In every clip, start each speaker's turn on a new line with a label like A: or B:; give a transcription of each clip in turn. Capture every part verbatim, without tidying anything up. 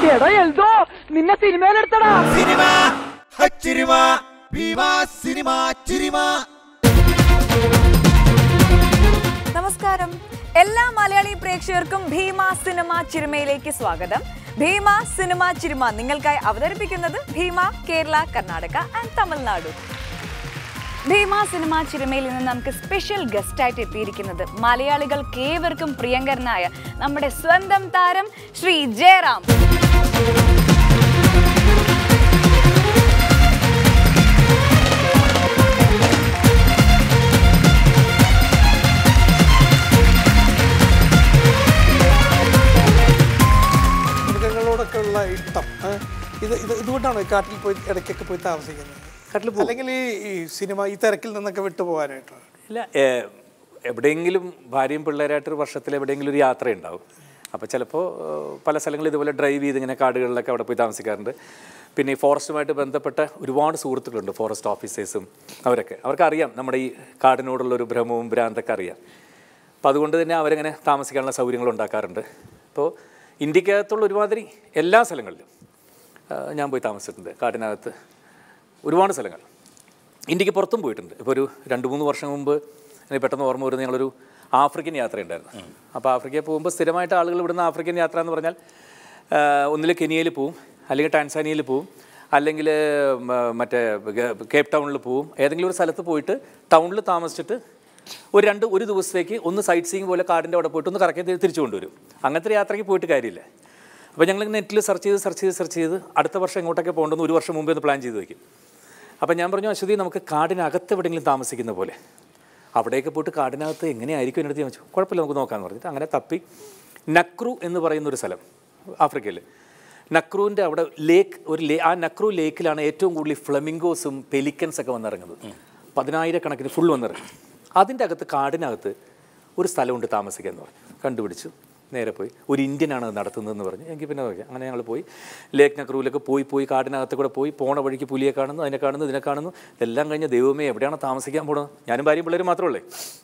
A: എടാ എൽദോ നിന്നെ സിനിമയിലെടുത്തടാ.
B: സിനിമ ഹച്ചിരിമ ഭീമാ സിനിമ ചിരിമ.
C: നമസ്കാരം, എല്ലാ മലയാളി പ്രേക്ഷകർക്കും ഭീമ സിനിമ ചിരിമയിലേക്ക് സ്വാഗതം. ഭീമ സിനിമ ചിരിമ നിങ്ങൾക്കായി അവതരിപ്പിക്കുന്നത് ഭീമ കേരള, കർണാടക ആൻഡ് തമിഴ്നാടു. ഭീമ സിനിമ ചിരിമയിൽ നിന്ന് നമുക്ക് സ്പെഷ്യൽ ഗസ്റ്റായിട്ട് എത്തിയിരിക്കുന്നത് മലയാളികൾക്ക് ഏവർക്കും പ്രിയങ്കരനായ നമ്മുടെ സ്വന്തം താരം ശ്രീ ജയറാം.
D: മൃഗങ്ങളോടൊക്കെ ഉള്ള ഇഷ്ടം ഇത് ഇത് ഇതുകൊണ്ടാണ് കാട്ടിൽ പോയി ഇടയ്ക്കൊക്കെ പോയി താമസിക്കുന്നത്. കാട്ടിൽ അല്ലെങ്കിൽ ഈ സിനിമ ഈ തിരക്കിൽ നിന്നൊക്കെ വിട്ടുപോകാനായിട്ടാണ്.
E: ഇല്ല, എവിടെയെങ്കിലും ഭാര്യയും പിള്ളേരായിട്ടൊരു വർഷത്തിൽ എവിടെയെങ്കിലും ഒരു യാത്ര ഉണ്ടാവും. അപ്പോൾ ചിലപ്പോൾ പല സ്ഥലങ്ങളിൽ ഇതുപോലെ ഡ്രൈവ് ചെയ്ത് ഇങ്ങനെ കാടുകളിലൊക്കെ അവിടെ പോയി താമസിക്കാറുണ്ട്. പിന്നെ ഈ ഫോറസ്റ്റുമായിട്ട് ബന്ധപ്പെട്ട ഒരുപാട് സുഹൃത്തുക്കളുണ്ട്, ഫോറസ്റ്റ് ഓഫീസേഴ്സും. അവരൊക്കെ അവർക്കറിയാം നമ്മുടെ ഈ കാടിനോടുള്ളൊരു ഭ്രമവും ഭ്രാന്തൊക്കെ അറിയാം. അപ്പോൾ അതുകൊണ്ട് തന്നെ അവരങ്ങനെ താമസിക്കാനുള്ള സൗകര്യങ്ങൾ ഉണ്ടാക്കാറുണ്ട്. അപ്പോൾ ഇന്ത്യക്കകത്തുള്ള ഒരുമാതിരി എല്ലാ സ്ഥലങ്ങളിലും ഞാൻ പോയി താമസിച്ചിട്ടുണ്ട്. കാടിനകത്ത് ഒരുപാട് സ്ഥലങ്ങൾ. ഇന്ത്യക്ക് പുറത്തും പോയിട്ടുണ്ട്. ഇപ്പോൾ ഒരു രണ്ട് മൂന്ന് വർഷം മുമ്പ് എനിക്ക് പെട്ടെന്ന് ഓർമ്മ വരുന്നത് ഞങ്ങളൊരു ആഫ്രിക്കൻ യാത്രയുണ്ടായിരുന്നു. അപ്പോൾ ആഫ്രിക്കയിൽ പോകുമ്പോൾ സ്ഥിരമായിട്ട് ആളുകൾ ഇവിടുന്ന് ആഫ്രിക്കൻ യാത്ര എന്ന് പറഞ്ഞാൽ ഒന്നിൽ കെനിയയിൽ പോവും, അല്ലെങ്കിൽ ടാൻസാനിയയിൽ പോവും, അല്ലെങ്കിൽ മറ്റേ കേപ്പ് ടൗണിൽ പോവും. ഏതെങ്കിലും ഒരു സ്ഥലത്ത് പോയിട്ട് ടൗണിൽ താമസിച്ചിട്ട് ഒരു രണ്ട് ഒരു ദിവസത്തേക്ക് ഒന്ന് സൈറ്റ് സീയിങ് പോലെ കാടിൻ്റെ അവിടെ പോയിട്ട് ഒന്ന് കറക്കി തിരിച്ചു കൊണ്ടുവരും. അങ്ങനത്തെ ഒരു യാത്രയ്ക്ക് പോയിട്ട് കാര്യമില്ല. അപ്പോൾ ഞങ്ങൾ നെറ്റിൽ സെർച്ച് ചെയ്ത് സെർച്ച് ചെയ്ത് സെർച്ച് ചെയ്ത് അടുത്ത വർഷം എങ്ങോട്ടൊക്കെ പോകേണ്ടെന്ന് ഒരു വർഷം മുമ്പേ ഒന്ന് പ്ലാൻ ചെയ്ത് വയ്ക്കും. അപ്പോൾ ഞാൻ പറഞ്ഞു, അശ്വതി നമുക്ക് കാടിനകത്ത് എവിടെയെങ്കിലും താമസിക്കുന്ന പോലെ. അവിടെയൊക്കെ പോയിട്ട് കാടിനകത്ത് എങ്ങനെയായിരിക്കും എൻ്റെ അടുത്ത് ചോദിച്ചു. കുഴപ്പമില്ല, നമുക്ക് നോക്കാമെന്ന് പറഞ്ഞിട്ട് അങ്ങനെ തപ്പി നക്രു എന്ന് പറയുന്നൊരു സ്ഥലം ആഫ്രിക്കയിൽ. നക്രുവിൻ്റെ അവിടെ ലേക്ക് ഒരു ലേ ആ നക്രു ലേക്കിലാണ് ഏറ്റവും കൂടുതൽ ഫ്ലമിംഗോസും പെലിക്കൻസൊക്കെ വന്നിറങ്ങുന്നത്. പതിനായിരക്കണക്കിന് ഫുൾ വന്നിറങ്ങും. അതിൻ്റെ അകത്ത് കാടിനകത്ത് ഒരു സ്ഥലമുണ്ട് താമസിക്കാമെന്ന് പറഞ്ഞു. കണ്ടുപിടിച്ചു, നേരെ പോയി. ഒരു ഇന്ത്യനാണ് അത് നടത്തുന്നതെന്ന് പറഞ്ഞു. എങ്കിൽ പിന്നെ നോക്കി അങ്ങനെ ഞങ്ങൾ പോയി ലേക്ക് നക്രൂവിലൊക്കെ പോയി പോയി കാടിനകത്ത് കൂടെ പോയി. പോണ വഴിക്ക് പുലിയെ കാണുന്നു, അതിനെ കാണുന്നു, ഇതിനെ കാണുന്നു. ഇതെല്ലാം കഴിഞ്ഞ് ദൈവമേ എവിടെയാണ് താമസിക്കാൻ പോകണം. ഞാനും ഭാര്യയും പിള്ളേരും മാത്രമല്ലേ.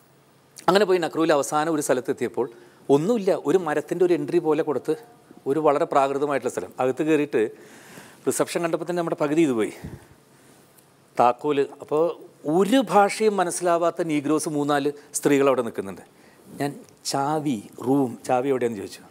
E: അങ്ങനെ പോയി നക്രൂവിൽ അവസാനം ഒരു സ്ഥലത്തെത്തിയപ്പോൾ ഒന്നുമില്ല, ഒരു മരത്തിൻ്റെ ഒരു എൻട്രി പോലെ കൊടുത്ത് ഒരു വളരെ പ്രാകൃതമായിട്ടുള്ള സ്ഥലം. അകത്ത് കയറിയിട്ട് റിസപ്ഷൻ കണ്ടപ്പോൾ തന്നെ നമ്മുടെ പകുതി ഇത് പോയി. താക്കോല്. അപ്പോൾ ഒരു ഭാഷയും മനസ്സിലാവാത്ത നീഗ്രോസ് മൂന്നാല് സ്ത്രീകൾ അവിടെ നിൽക്കുന്നുണ്ട്. ഞാൻ ചാവി റൂം ചാവി എവിടെയാന്ന് ചോദിച്ചു.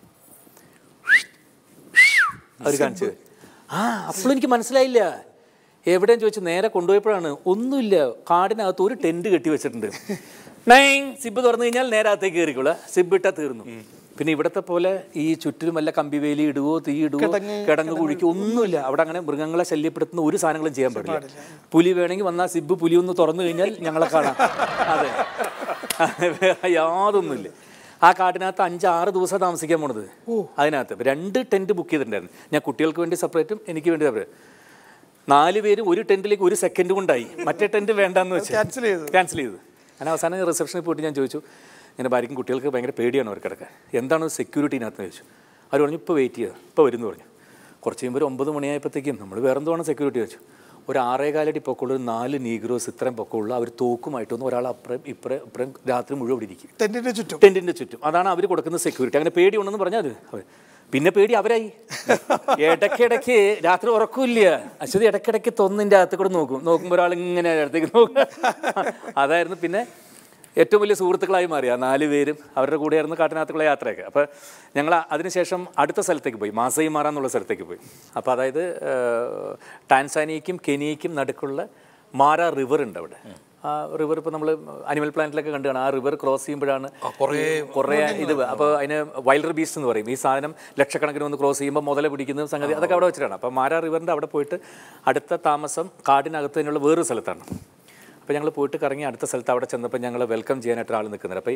E: അവർ കാണിച്ചത്. ആ അപ്പോഴും എനിക്ക് മനസ്സിലായില്ല എവിടെയെന്ന് ചോദിച്ചു. നേരെ കൊണ്ടുപോയപ്പോഴാണ് ഒന്നുമില്ല, കാടിനകത്ത് ഒരു ടെൻറ്റ് കെട്ടി വെച്ചിട്ടുണ്ട്. നൈൻ സിബ് തുറന്നു കഴിഞ്ഞാൽ നേരെ അകത്തേക്ക് കയറിക്കോളാം. സിബ് ഇട്ടാൽ തീർന്നു. പിന്നെ ഇവിടത്തെ പോലെ ഈ ചുറ്റിലും വല്ല കമ്പിവേലി ഇടുവോ തീ ഇടുവോ കിടങ്ങ് കുഴിക്കോ ഒന്നുമില്ല. അവിടെ അങ്ങനെ മൃഗങ്ങളെ ശല്യപ്പെടുത്തുന്ന ഒരു സാധനങ്ങളും ചെയ്യാൻ പാടില്ല. പുലി വേണമെങ്കിൽ വന്നാൽ സിബ് പുലി ഒന്ന് തുറന്നു കഴിഞ്ഞാൽ ഞങ്ങളെ കാണാം. അതെ, യാതൊന്നുമില്ല. ആ കാട്ടിനകത്ത് അഞ്ചാറ് ദിവസം താമസിക്കാൻ പോണത്. അതിനകത്ത് രണ്ട് ടെൻറ്റ് ബുക്ക് ചെയ്തിട്ടുണ്ടായിരുന്നു. ഞാൻ കുട്ടികൾക്ക് വേണ്ടി സെപ്പറേറ്റും എനിക്ക് വേണ്ടി സെപ്പറേറ്റ്. നാല് പേരും ഒരു ടെൻറ്റിലേക്ക് ഒരു സെക്കൻഡ് കൊണ്ടായി. മറ്റേ ടെൻറ്റ് വേണ്ടാന്ന് വെച്ച് ക്യാൻസൽ ചെയ്തു ക്യാൻസൽ ചെയ്തു അങ്ങനെ അവസാനം റിസപ്ഷനിൽ പോയിട്ട് ഞാൻ ചോദിച്ചു, ഇങ്ങനെ ഭാര്യയ്ക്കും കുട്ടികൾക്ക് ഭയങ്കര പേടിയാണ് അവർ കിടക്കാൻ, എന്താണ് സെക്യൂരിറ്റീനകത്ത് ചോദിച്ചു. അവർ പറഞ്ഞു ഇപ്പോൾ വെയിറ്റ് ചെയ്യുക, ഇപ്പോൾ വരുമെന്ന് പറഞ്ഞു. കുറച്ച് കഴിയുമ്പോൾ ഒരു ഒമ്പത് മണിയായപ്പോഴത്തേക്കും നമ്മൾ വേറെ എന്തുവാണ് സെക്യൂരിറ്റി വെച്ചു. ഒരു ആറേകാലടി പൊക്കമുള്ള ഒരു നാല് നീഗ്രോസ് ഇത്രയും പൊക്കമുള്ള അവർ തോക്കുമായിട്ട് വന്ന് ഒരാൾ അപ്പുറം ഇപ്പുറം ഇപ്പുറം രാത്രി മുഴുവൻ ഇവിടെ ഇരിക്കും ടെൻറ്റിൻ്റെ ചുറ്റും ടെൻറ്റിൻ്റെ ചുറ്റും അതാണ് അവർ കൊടുക്കുന്ന സെക്യൂരിറ്റി. അങ്ങനെ പേടി ഉണ്ടെന്ന് പറഞ്ഞാൽ അത് അവർ പിന്നെ പേടി അവരായി. ഇടയ്ക്കിടയ്ക്ക് രാത്രി ഉറക്കമില്ല. അശ്വതി ഇടയ്ക്കിടയ്ക്ക് തൊന്നിൻ്റെ അകത്ത് കൂടെ നോക്കും. നോക്കുമ്പോൾ ഒരാൾ ഇങ്ങനെ അടുത്തേക്ക് നോക്കും. അതായിരുന്നു പിന്നെ ഏറ്റവും വലിയ സുഹൃത്തുക്കളായി മാറി ആ നാല് പേരും. അവരുടെ കൂടെയായിരുന്നു കാട്ടിനകത്തുള്ള യാത്രയൊക്കെ. അപ്പോൾ ഞങ്ങൾ അതിനുശേഷം അടുത്ത സ്ഥലത്തേക്ക് പോയി, മാസൈ മാറ എന്നുള്ള സ്ഥലത്തേക്ക് പോയി. അപ്പോൾ അതായത് ടാൻസാനിയയ്ക്കും കെനിയയ്ക്കും നടുക്കുള്ള മാര റിവർ ഉണ്ട് അവിടെ. ആ റിവർ ഇപ്പോൾ നമ്മൾ അനിമൽ പ്ലാനറ്റിലൊക്കെ കണ്ടു കാണാം. ആ റിവർ ക്രോസ് ചെയ്യുമ്പോഴാണ് കുറേ ഇത്. അപ്പോൾ അതിന് വൈൽഡർ ബീസ്റ്റ് എന്ന് പറയും. ഈ സാധനം ലക്ഷക്കണക്കിന് വന്ന് ക്രോസ് ചെയ്യുമ്പോൾ മുതല പിടിക്കുന്ന സംഗതി അതൊക്കെ അവിടെ വെച്ചിട്ടാണ്. അപ്പോൾ മാര റിവറിൻ്റെ അവിടെ പോയിട്ട് അടുത്ത താമസം കാടിനകത്ത് തന്നെയുള്ള വേറൊരു സ്ഥലത്താണ്. അപ്പോൾ ഞങ്ങൾ പോയിട്ട് കറങ്ങി അടുത്ത സ്ഥലത്ത് അവിടെ ചെന്നപ്പോൾ ഞങ്ങൾ വെൽക്കം ചെയ്യാനായിട്ട് ഒരാൾ നിൽക്കുന്നുണ്ട്. അപ്പോൾ ഈ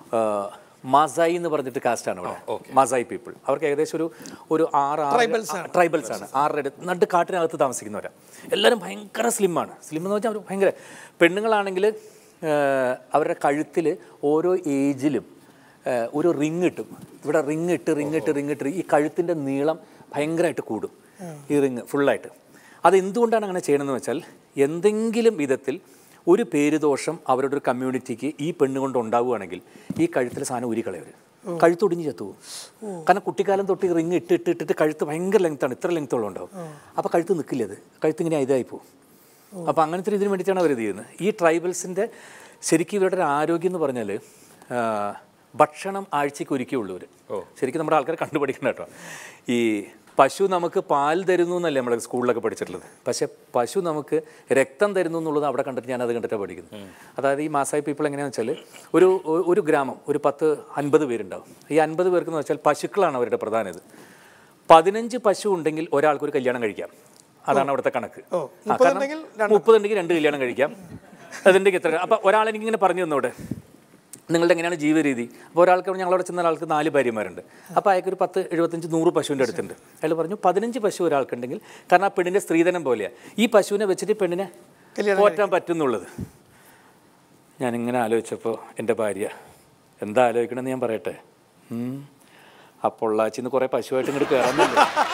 E: മാസായി എന്ന് പറഞ്ഞിട്ട് കാസ്റ്റാണ് അവിടെ, മാസായി പീപ്പിൾ. അവർക്ക് ഏകദേശം ഒരു ഒരു ആറ് ട്രൈബൽസ് ആണ്. ആറര നട്ട് കാട്ടിനകത്ത് താമസിക്കുന്നവരാണ്. എല്ലാവരും ഭയങ്കര സ്ലിമ്മാണ്. സ്ലിം എന്ന് വെച്ചാൽ അവർ ഭയങ്കര. പെണ്ണുങ്ങളാണെങ്കിൽ അവരുടെ കഴുത്തിൽ ഓരോ ഏജിലും ഒരു റിങ് ഇട്ടും. ഇവിടെ റിങ് ഇട്ട് റിങ് ഇട്ട് റിങ് ഇട്ട് ഈ കഴുത്തിൻ്റെ നീളം ഭയങ്കരമായിട്ട് കൂടും ഈ റിങ് ഫുള്ളായിട്ട്. അതെന്തുകൊണ്ടാണ് അങ്ങനെ ചെയ്യണമെന്ന് വെച്ചാൽ എന്തെങ്കിലും വിധത്തിൽ ഒരു പേരുദോഷം അവരുടെ ഒരു കമ്മ്യൂണിറ്റിക്ക് ഈ പെണ്ണ് കൊണ്ട് ഉണ്ടാവുകയാണെങ്കിൽ ഈ കഴുത്തിലെ സാധനം ഊരിക്കളയവർ. കഴുത്തൊടിഞ്ഞ് ചത്തുപോകും. കാരണം കുട്ടിക്കാലം തൊട്ട് റിങ് ഇട്ട് ഇട്ട് ഇട്ടിട്ട് കഴുത്ത് ഭയങ്കര ലെങ്ത്താണ്, ഇത്ര ലെങ്ത്തോളം ഉണ്ടാവും. അപ്പോൾ കഴുത്ത് നിൽക്കില്ല, അത് കഴുത്ത് ഇങ്ങനെ ഇതായി പോകും. അപ്പോൾ അങ്ങനത്തെ ഇതിന് വേണ്ടിയിട്ടാണ് അവർ ഇത് ചെയ്യുന്നത്. ഈ ട്രൈബൽസിൻ്റെ ശരിക്കും ഇവരുടെ ഒരു ആരോഗ്യം എന്ന് പറഞ്ഞാൽ ഭക്ഷണം ആഴ്ചയ്ക്ക് ഒരുക്കിയുള്ളവർ. ശരിക്കും നമ്മുടെ ആൾക്കാർ കണ്ടുപിടിക്കണം കേട്ടോ. ഈ പശു നമുക്ക് പാൽ തരുന്നു എന്നല്ലേ നമ്മുടെ സ്കൂളിലൊക്കെ പഠിച്ചിട്ടുള്ളത്. പക്ഷേ പശു നമുക്ക് രക്തം തരുന്നു എന്നുള്ളത് അവിടെ കണ്ടിട്ട് ഞാൻ അത് കണ്ടിട്ടാണ് പഠിക്കുന്നത്. അതായത് ഈ മാസായി പീപ്പിൾ എങ്ങനെയാണെന്ന് വെച്ചാൽ ഒരു ഒരു ഗ്രാമം ഒരു പത്ത് അൻപത് പേരുണ്ടാവും. ഈ അൻപത് പേർക്കെന്ന് വെച്ചാൽ പശുക്കളാണ് അവരുടെ പ്രധാന ഇത്. പതിനഞ്ച് പശു ഉണ്ടെങ്കിൽ ഒരാൾക്ക് ഒരു കല്യാണം കഴിക്കാം. അതാണ് അവിടുത്തെ കണക്ക്. മുപ്പതുണ്ടെങ്കിൽ രണ്ട് കല്യാണം കഴിക്കാം. അതിൻ്റെ എത്ര അപ്പം ഒരാളെനിക്കിങ്ങനെ പറഞ്ഞു തന്നോടെ നിങ്ങളുടെ എങ്ങനെയാണ് ജീവിത രീതി. അപ്പോൾ ഒരാൾക്ക് ഞങ്ങളവിടെ ചെന്ന ഒരാൾക്ക് നാല് ഭാര്യമാരുണ്ട്. അപ്പോൾ അയാൾക്ക് ഒരു പത്ത് എഴുപത്തഞ്ച് നൂറ് പശുവിൻ്റെ അടുത്തുണ്ട്. അയാൾ പറഞ്ഞു പതിനഞ്ച് പശു ഒരാൾക്കുണ്ടെങ്കിൽ, കാരണം ആ പെണ്ണിൻ്റെ സ്ത്രീധനം പോലെയാണ്, ഈ പശുവിനെ വെച്ചിട്ട് പെണ്ണിനെ പോറ്റാൻ പറ്റുന്നുള്ളത്. ഞാനിങ്ങനെ ആലോചിച്ചപ്പോൾ എൻ്റെ ഭാര്യ എന്താ ആലോചിക്കണമെന്ന് ഞാൻ പറയട്ടെ. ആ പൊള്ളാച്ചിന്ന് കുറേ പശുവായിട്ട് ഇങ്ങോട്ട് കയറുന്നില്ല.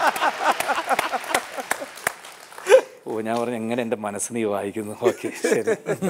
E: ഓ ഞാൻ പറഞ്ഞു എങ്ങനെ എൻ്റെ മനസ്സ് നീ വായിക്കുന്നു. ഓക്കെ ശരി.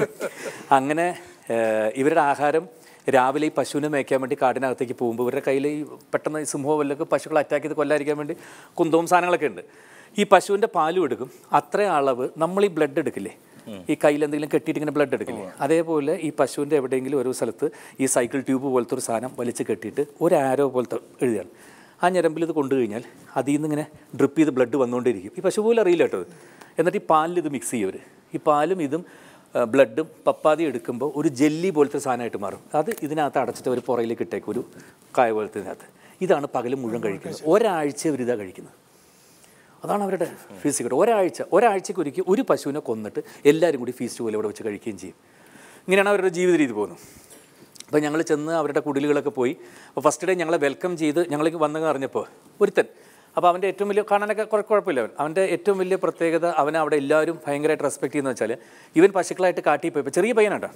E: അങ്ങനെ ഇവരുടെ ആഹാരം രാവിലെ ഈ പശുവിനെ മേയ്ക്കാൻ വേണ്ടി കാടിനകത്തേക്ക് പോകുമ്പോൾ ഇവരുടെ കയ്യിൽ ഈ പെട്ടെന്ന് സിംഹവും വല്ലൊക്കെ പശുക്കളെ അറ്റാക്ക് ചെയ്ത് കൊല്ലാതിരിക്കാൻ വേണ്ടി കുന്തവും സാധനങ്ങളൊക്കെ ഉണ്ട്. ഈ പശുവിൻ്റെ പാലും എടുക്കും. അത്രയും അളവ് നമ്മൾ ഈ ബ്ലഡ് എടുക്കില്ലേ, ഈ കയ്യിൽ എന്തെങ്കിലും കെട്ടിയിട്ട് ഇങ്ങനെ ബ്ലഡ് എടുക്കില്ലേ, അതേപോലെ ഈ പശുവിൻ്റെ എവിടെയെങ്കിലും ഒരു സ്ഥലത്ത് ഈ സൈക്കിൾ ട്യൂബ് പോലത്തെ ഒരു സാധനം വലിച്ച് കെട്ടിയിട്ട് ഒരു ആരോ പോലത്തെ എഴുതിയാണ്. ആ ഞരമ്പിൽ ഇത് കൊണ്ടു കഴിഞ്ഞാൽ അതിൽ നിന്ന് ഇങ്ങനെ ഡ്രിപ്പ് ചെയ്ത് ബ്ലഡ് വന്നുകൊണ്ടിരിക്കും. ഈ പശു പോലും അറിയില്ല കേട്ടോ. എന്നിട്ട് ഈ പാലിൽ ഇത് മിക്സ് ചെയ്യും അവർ. ഈ പാലും ഇതും ബ്ലഡും പപ്പാതി എടുക്കുമ്പോൾ ഒരു ജെല്ലി പോലത്തെ സാധനമായിട്ട് മാറും. അത് ഇതിനകത്ത് അടച്ചിട്ട് ഒരു പുറയിലേക്ക് ഇട്ടേക്കും, ഒരു കായ പോലത്തെ ഇതിനകത്ത്. ഇതാണ് പകലും മുഴുവൻ കഴിക്കുന്നത്. ഒരാഴ്ച അവരിതാണ് കഴിക്കുന്നത്. അതാണ് അവരുടെ ഫീസ്റ്റ്. ഒരാഴ്ച ഒരാഴ്ചയ്ക്ക് ഒരിക്കൽ ഒരു പശുവിനെ കൊന്നിട്ട് എല്ലാവരും കൂടി ഫീസ്റ്റ് പോലെ ഇവിടെ വെച്ച് കഴിക്കുകയും ചെയ്യും. ഇങ്ങനെയാണ് അവരുടെ ജീവിത രീതി പോകുന്നത്. അപ്പോൾ ഞങ്ങൾ ചെന്ന് അവരുടെ കുടിലുകളൊക്കെ പോയി. അപ്പോൾ ഫസ്റ്റ് ഡേ ഞങ്ങളെ വെൽക്കം ചെയ്ത് ഞങ്ങൾക്ക് വന്നെന്ന് അറിഞ്ഞപ്പോൾ ഒരുത്തൻ, അപ്പോൾ അവൻ്റെ ഏറ്റവും വലിയ കാണാനൊക്കെ കുറെ കുഴപ്പമില്ല. അവൻ അവൻ്റെ ഏറ്റവും വലിയ പ്രത്യേകത അവനെ അവിടെ എല്ലാവരും ഭയങ്കരമായിട്ട് റെസ്പെക്ട് ചെയ്യുന്നത് വെച്ചാൽ ഇവൻ പശുക്കളായിട്ട് കാട്ടി പോയപ്പോൾ ചെറിയ പയ്യനാട്ടോ,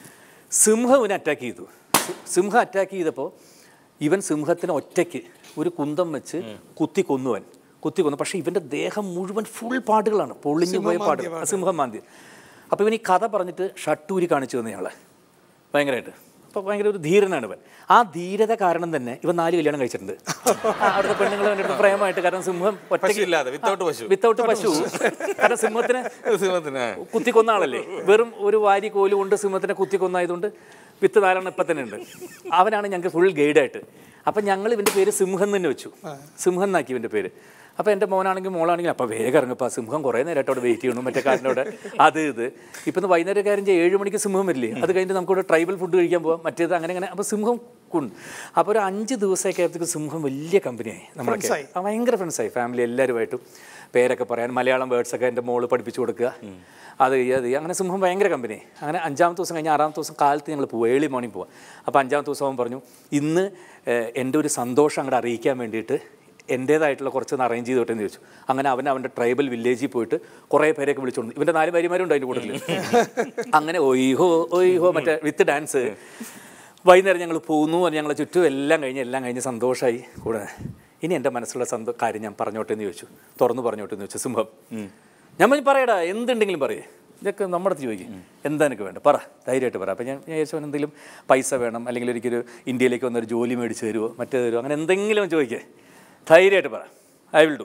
E: സിംഹം ഇവനെ അറ്റാക്ക് ചെയ്തു. സിംഹം അറ്റാക്ക് ചെയ്തപ്പോൾ ഇവൻ സിംഹത്തിന് ഒറ്റയ്ക്ക് ഒരു കുന്തം വെച്ച് കുത്തി കൊന്നുവൻ കുത്തി കൊന്നു. പക്ഷേ ഇവൻ്റെ ദേഹം മുഴുവൻ ഫുൾ പാടുകളാണ്, പൊളിഞ്ഞു പോയ പാട്, സിംഹം മാന്തി. അപ്പോൾ ഇവൻ ഈ കഥ പറഞ്ഞിട്ട് ഷട്ടൂരി കാണിച്ചു തന്നു ഞങ്ങളെ ഭയങ്കരമായിട്ട്. അപ്പോൾ ഭയങ്കര ഒരു ധീരനാണ് ഇവൻ. ആ ധീരത കാരണം തന്നെ ഇവൻ നാല് കല്യാണം കഴിച്ചിട്ടുണ്ട് അവിടുത്തെ പെണ്ണുങ്ങൾ വേണ്ടിയിട്ട് പ്രേമമായിട്ട്. കാരണം സിംഹം ഒറ്റയ്ക്കില്ലാതെ വിത്തൗട്ട് പശു വിത്തൗട്ട് പശു കാരണം സിംഹത്തിന് സിംഹത്തിന് കുത്തിക്കൊന്ന ആളല്ലേ. വെറും ഒരു വാരി കോല് കൊണ്ട് സിംഹത്തിനെ കുത്തിക്കൊന്നായതുകൊണ്ട് വിത്ത് നാലെണ്ണം ഇപ്പം തന്നെ ഉണ്ട്. അവനാണ് ഞങ്ങൾക്ക് ഫുൾ ഗൈഡായിട്ട്. അപ്പം ഞങ്ങൾ ഇവൻ്റെ പേര് സിംഹം തന്നെ വെച്ചു, സിംഹം എന്നാക്കി ഇവൻ്റെ പേര്. അപ്പോൾ എൻ്റെ മോനാണെങ്കിൽ മോളാണെങ്കിൽ അപ്പോൾ വേഗം ഇറങ്ങപ്പോൾ സിംഹം കുറേ നേരമായിട്ട് അവിടെ വെയിറ്റ് ചെയ്യണം, മറ്റേ കാരനോട് അത് ഇത്. ഇപ്പം വൈകുന്നേരം കാര്യം ചെയ്യുക ഏഴ് മണിക്ക് സിംഹം വരില്ലേ, അത് കഴിഞ്ഞിട്ട് നമുക്കിവിടെ ട്രൈബൽ ഫുഡ് കഴിക്കാൻ പോകാം, മറ്റേത് അങ്ങനെ അങ്ങനെ. അപ്പോൾ സിംഹം കൊണ്ട് അപ്പോൾ ഒരു അഞ്ച് ദിവസമൊക്കെ ആയപ്പോഴത്തേക്ക് സിംഹം വലിയ കമ്പനിയായി. നമ്മളൊക്കെ ഭയങ്കര ഫ്രണ്ട്സായി, ഫാമിലി എല്ലാവരുമായിട്ടും പേരൊക്കെ പറയാൻ മലയാളം വേർഡ്സൊക്കെ എൻ്റെ മോള് പഠിപ്പിച്ചു കൊടുക്കുക, അത് അത് അങ്ങനെ സിംഹം ഭയങ്കര കമ്പനിയായി. അങ്ങനെ അഞ്ചാമത്തെ ദിവസം കഴിഞ്ഞ് ആറാമത്തെ ദിവസം കാലത്ത് ഞങ്ങൾ പോവുക, ഏർലി മോർണിംഗ് പോവാം. അപ്പോൾ അഞ്ചാമത്തെ ദിവസം അവൻ പറഞ്ഞു ഇന്ന് എൻ്റെ ഒരു സന്തോഷം അങ്ങോട്ട് അറിയിക്കാൻ വേണ്ടിയിട്ട് എൻ്റേതായിട്ടുള്ള കുറച്ചൊന്ന് അറേഞ്ച് ചെയ്തോട്ടെന്ന് ചോദിച്ചു. അങ്ങനെ അവൻ അവൻ്റെ ട്രൈബൽ വില്ലേജിൽ പോയിട്ട് കുറേ പേരെയൊക്കെ വിളിച്ചുകൊണ്ട്, ഇവൻ്റെ നാല് ഭാര്യമാരുണ്ട് അതിൻ്റെ കൂട്ടത്തിൽ. അങ്ങനെ ഒയ്ഹോ ഒയ്ഹോ മറ്റേ വിത്ത് ഡാൻസ്. വൈകുന്നേരം ഞങ്ങൾ പോകുന്നു, ഞങ്ങളെ ചുറ്റും എല്ലാം കഴിഞ്ഞ് എല്ലാം കഴിഞ്ഞ് സന്തോഷമായി കൂടെ. ഇനി എൻ്റെ മനസ്സിലുള്ള സന്തോ കാര്യം ഞാൻ പറഞ്ഞോട്ടെ എന്ന് ചോദിച്ചു, തുറന്നു പറഞ്ഞോട്ടെ എന്ന് ചോദിച്ചു സിംഹം. ഞാൻ പറഞ്ഞു പറയടാ, എന്തുണ്ടെങ്കിലും പറയേ, ഇതൊക്കെ നമ്മുടെ അടുത്ത് ചോദിക്കും, എന്താ എനിക്ക് വേണ്ട പറ, ധൈര്യമായിട്ട് പറ. അപ്പം ഞാൻ വിചാരിച്ചു എന്തെങ്കിലും പൈസ വേണം, അല്ലെങ്കിൽ ഒരിക്കലും ഇന്ത്യയിലേക്ക് വന്നൊരു ജോലി മേടിച്ച് തരുമോ മറ്റേ തരുമോ, അങ്ങനെ എന്തെങ്കിലും ചോദിക്കേ, ധൈര്യമായിട്ട് പറ, ഐ വിൽ ഡു.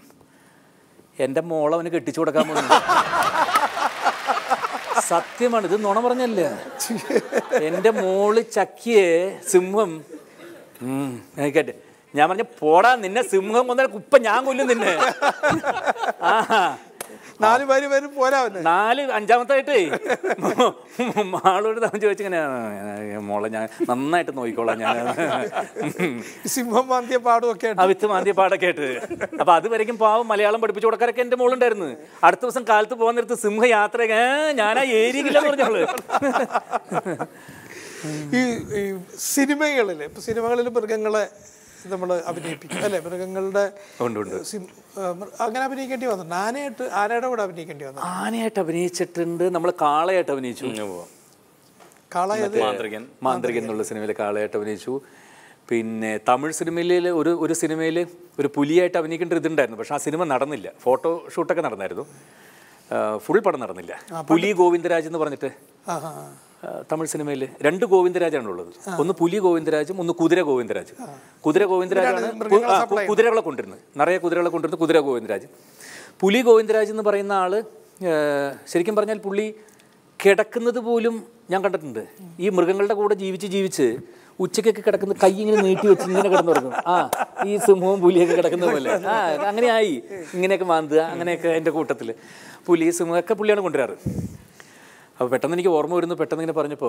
E: എൻ്റെ മോളവന് കെട്ടിച്ചു കൊടുക്കാൻ പോകുന്നു. സത്യമാണ്, ഇത് നുണ പറഞ്ഞല്ലേ. എൻ്റെ മോള് ചക്കിയെ സിംഹം കേട്ടെ, ഞാൻ പറഞ്ഞ പോടാ, നിന്നെ സിംഹം കൊന്നാൽ കുപ്പ ഞാൻ കൊല്ലും നിന്നെ. ആ
D: നാല് പേര് പേരും പോരാ,
E: നാല് അഞ്ചാമത്തായിട്ടേ മാളോട് താൻ ചോദിച്ചിങ്ങനെ, മോളെ ഞാൻ നന്നായിട്ട് നോക്കിക്കോളാം, ഞാൻ
D: സിംഹം മാന്തിയ പാടുമൊക്കെ
E: ആ വിത്ത് മാന്തിയ പാടൊക്കെ ആയിട്ട്. അപ്പൊ അതുവരെയും പാവം മലയാളം പഠിപ്പിച്ചു കൊടുക്കാനൊക്കെ എൻ്റെ മോളുണ്ടായിരുന്നു. അടുത്ത ദിവസം കാലത്ത് പോകാൻ നേരത്ത് സിംഹ യാത്ര ഞാനാ ഏരിയില്ല പറഞ്ഞോള്.
D: ഈ സിനിമകളിൽ ഇപ്പൊ സിനിമകളിൽ മൃഗങ്ങളെ നമ്മൾ അഭിനയിപ്പിക്കും അല്ലേ, മൃഗങ്ങളുടെ അങ്ങനെ അഭിനയിക്കേണ്ടി വന്നു. ആനയായിട്ട് ആനയുടെ കൂടെ അഭിനയിക്കേണ്ടി വന്നു.
E: ആനയായിട്ട് അഭിനയിച്ചിട്ടുണ്ട്, നമ്മൾ കാളയായിട്ട് അഭിനയിച്ചു. മാന്ത്രികൻ മാന്ത്രികൻ എന്നുള്ള സിനിമയിൽ കാളയായിട്ട് അഭിനയിച്ചു. പിന്നെ തമിഴ് സിനിമയിൽ ഒരു ഒരു സിനിമയിൽ ഒരു പുലിയായിട്ട് അഭിനയിക്കേണ്ട ഇതുണ്ടായിരുന്നു, പക്ഷെ ആ സിനിമ നടന്നില്ല. ഫോട്ടോ ഷൂട്ടൊക്കെ നടന്നായിരുന്നു. ഫുൾ പടം നടന്നില്ല. പുലി ഗോവിന്ദരാജ് എന്ന് പറഞ്ഞിട്ട് തമിഴ് സിനിമയിൽ രണ്ട് ഗോവിന്ദരാജാണ് ഉള്ളത്. ഒന്ന് പുലി ഗോവിന്ദരാജും ഒന്ന് കുതിര ഗോവിന്ദരാജ്. കുതിര ഗോവിന്ദരാജാണ് കുതിരകളെ കൊണ്ടിരുന്നത്, നിറയെ കുതിരകളെ കൊണ്ടിരുന്നത് കുതിര ഗോവിന്ദരാജ്. പുലി ഗോവിന്ദരാജ് എന്ന് പറയുന്ന ആള് ശരിക്കും പറഞ്ഞാൽ പുള്ളി കിടക്കുന്നത് പോലും ഞാൻ കണ്ടിട്ടുണ്ട്. ഈ മൃഗങ്ങളുടെ കൂടെ ജീവിച്ച് ജീവിച്ച് ഉച്ചക്കൊക്കെ കിടക്കുന്ന കൈ ഇങ്ങനെ നീട്ടി വെച്ച് ഇങ്ങനെ കിടന്നു തുടങ്ങും. ആ ഈ സിംഹവും പുലിയൊക്കെ കിടക്കുന്ന പോലെ ആ അങ്ങനെയായി ഇങ്ങനെയൊക്കെ മാന്തുക, അങ്ങനെയൊക്കെ എൻ്റെ കൂട്ടത്തിൽ പുലി സിംഹമൊക്കെ പുള്ളിയാണ് കൊണ്ടുവരാറ്. അപ്പോൾ പെട്ടെന്ന് എനിക്ക് ഓർമ്മ വരുന്നു, പെട്ടെന്ന് ഇങ്ങനെ പറഞ്ഞപ്പോൾ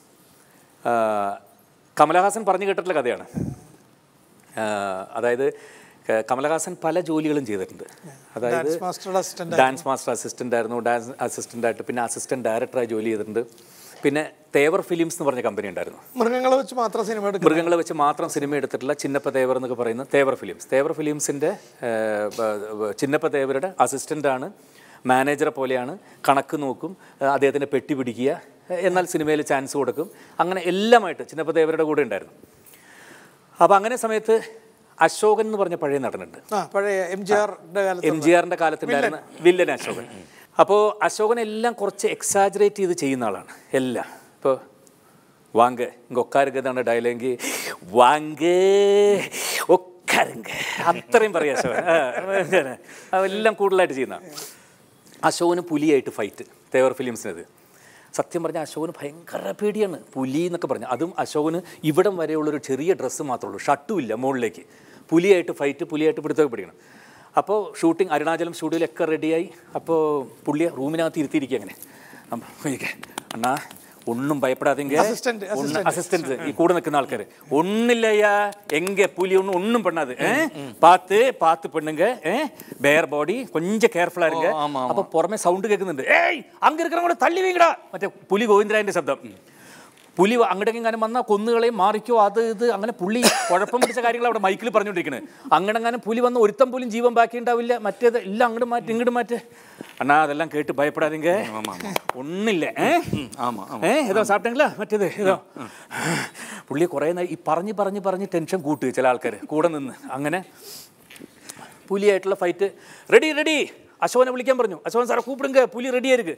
E: കമലഹാസൻ പറഞ്ഞു കേട്ടിട്ടുള്ള കഥയാണ്. അതായത് കമലഹാസൻ പല ജോലികളും ചെയ്തിട്ടുണ്ട്. അതായത് ഡാൻസ് മാസ്റ്റർ അസിസ്റ്റൻ്റ് ആയിരുന്നു, ഡാൻസ് അസിസ്റ്റൻ്റായിട്ട് പിന്നെ അസിസ്റ്റൻറ്റ് ഡയറക്ടറായി ജോലി ചെയ്തിട്ടുണ്ട്. പിന്നെ തേവർ ഫിലിംസ് എന്ന് പറഞ്ഞ കമ്പനി ഉണ്ടായിരുന്നു.
D: മൃഗങ്ങളെ വെച്ച് മാത്രം സിനിമ
E: മൃഗങ്ങളെ വെച്ച് മാത്രം സിനിമ എടുത്തിട്ടുള്ള ചിന്നപ്പ തേവർ എന്നൊക്കെ പറയുന്ന തേവർ ഫിലിംസ്. തേവർ ഫിലിംസിൻ്റെ ചിന്നപ്പ തേവരുടെ അസിസ്റ്റൻ്റാണ്, മാനേജറെ പോലെയാണ്, കണക്ക് നോക്കും, അദ്ദേഹത്തിൻ്റെ പെട്ടി പിടിക്കുക, എന്നാൽ സിനിമയിൽ ചാൻസ് കൊടുക്കും, അങ്ങനെ എല്ലാമായിട്ട് ചിന്നപ്പ തേവരുടെ കൂടെ ഉണ്ടായിരുന്നു. അപ്പോൾ അങ്ങനെ സമയത്ത് അശോകൻ എന്ന് പറഞ്ഞ പഴയ നടനുണ്ട്,
D: പഴയ എം ജി ആറിൻ്റെ
E: എം ജി ആറിൻ്റെ കാലത്തുണ്ടായിരുന്ന വില്ലൻ അശോകൻ. അപ്പോൾ അശോകൻ എല്ലാം കുറച്ച് എക്സാജറേറ്റ് ചെയ്ത് ചെയ്യുന്ന ആളാണ് എല്ലാം. ഇപ്പോൾ വാങ്ക ഒക്കാരുകതാണ് ഡയലോഗ്, വാങ്ക ഒക്കാരുങ്ക അത്രയും പറയാം അശോകൻ. അതെല്ലാം കൂടുതലായിട്ട് ചെയ്യുന്ന അശോകന് പുലിയായിട്ട് ഫൈറ്റ് തേവർ ഫിലിംസിനത്. സത്യം പറഞ്ഞാൽ അശോകന് ഭയങ്കര പേടിയാണ് പുലി എന്നൊക്കെ പറഞ്ഞാൽ. അതും അശോകന് ഇവിടം വരെയുള്ളൊരു ചെറിയ ഡ്രസ്സ് മാത്രമേ ഉള്ളൂ, ഷട്ടും ഇല്ല മുകളിലേക്ക്. പുലിയായിട്ട് ഫൈറ്റ്, പുലിയായിട്ട് പിടുത്തൊക്കെ പിടിക്കണം. അപ്പോൾ ഷൂട്ടിംഗ് അരുണാചലം സ്റ്റുഡിയോയിലൊക്കെ റെഡിയായി. അപ്പോൾ പുള്ളിയെ റൂമിനകത്ത് ഇരുത്തിയിരിക്കുക അങ്ങനെ. അണ്ണാ ഒന്നും ഭയപ്പെടാതെങ്കിൽ അസിസ്റ്റൻസ് ഈ കൂടെ നിൽക്കുന്ന ആൾക്കാർ ഒന്നില്ലയ്യാ എങ്ക പുലി ഒന്നും ഒന്നും പെണ്ണാത് പാത്ത് പാത്ത് പെണ്ണുങ്ക ബെയർ ബോഡി കൊഞ്ചം കെയർഫുള്ളാ ഇരുങ്ക. അപ്പൊ പുറമെ സൗണ്ട് കേൾക്കുന്നുണ്ട്, ഏയ് അങ്ങ് ഇരിക്കണം കൂടെ തള്ളി വീങ്ങടാ, മറ്റേ പുലി ഗോവിന്ദരാജന്റെ ശബ്ദം. പുലി അങ്ങോട്ടെങ്കിലും വന്നാൽ കൊന്നുകളെയും മാറിക്കോ അത് ഇത് അങ്ങനെ പുള്ളി കുഴപ്പം പിടിച്ച കാര്യങ്ങൾ അവിടെ മൈക്കിൽ പറഞ്ഞുകൊണ്ടിരിക്കുന്നത്. അങ്ങനെങ്ങാനും പുലി വന്ന് ഒരുത്തം പോലും ജീവൻ ബാക്കി ഉണ്ടാവില്ല, മറ്റേത് എല്ലാം അങ്ങോട്ട് മാറ്റി ഇങ്ങോട്ട് മാറ്റി. അണ്ണാ അതെല്ലാം കേട്ട് ഭയപ്പെടാതെങ്ക ഒന്നില്ല ഏ ഏതോ സാപ്പിട്ടെങ്കിലാ മറ്റേത് ഏതോ. പുള്ളിയെ കുറേ ഈ പറഞ്ഞ് പറഞ്ഞ് പറഞ്ഞ് ടെൻഷൻ കൂട്ടുക ചില ആൾക്കാർ കൂടെ നിന്ന്. അങ്ങനെ പുലിയായിട്ടുള്ള ഫൈറ്റ് റെഡി റെഡി. അശോകനെ വിളിക്കാൻ പറഞ്ഞു. അശോകൻ സാറെ കൂപ്പിടുങ്ക, പുലി റെഡിയായിരിക്കും.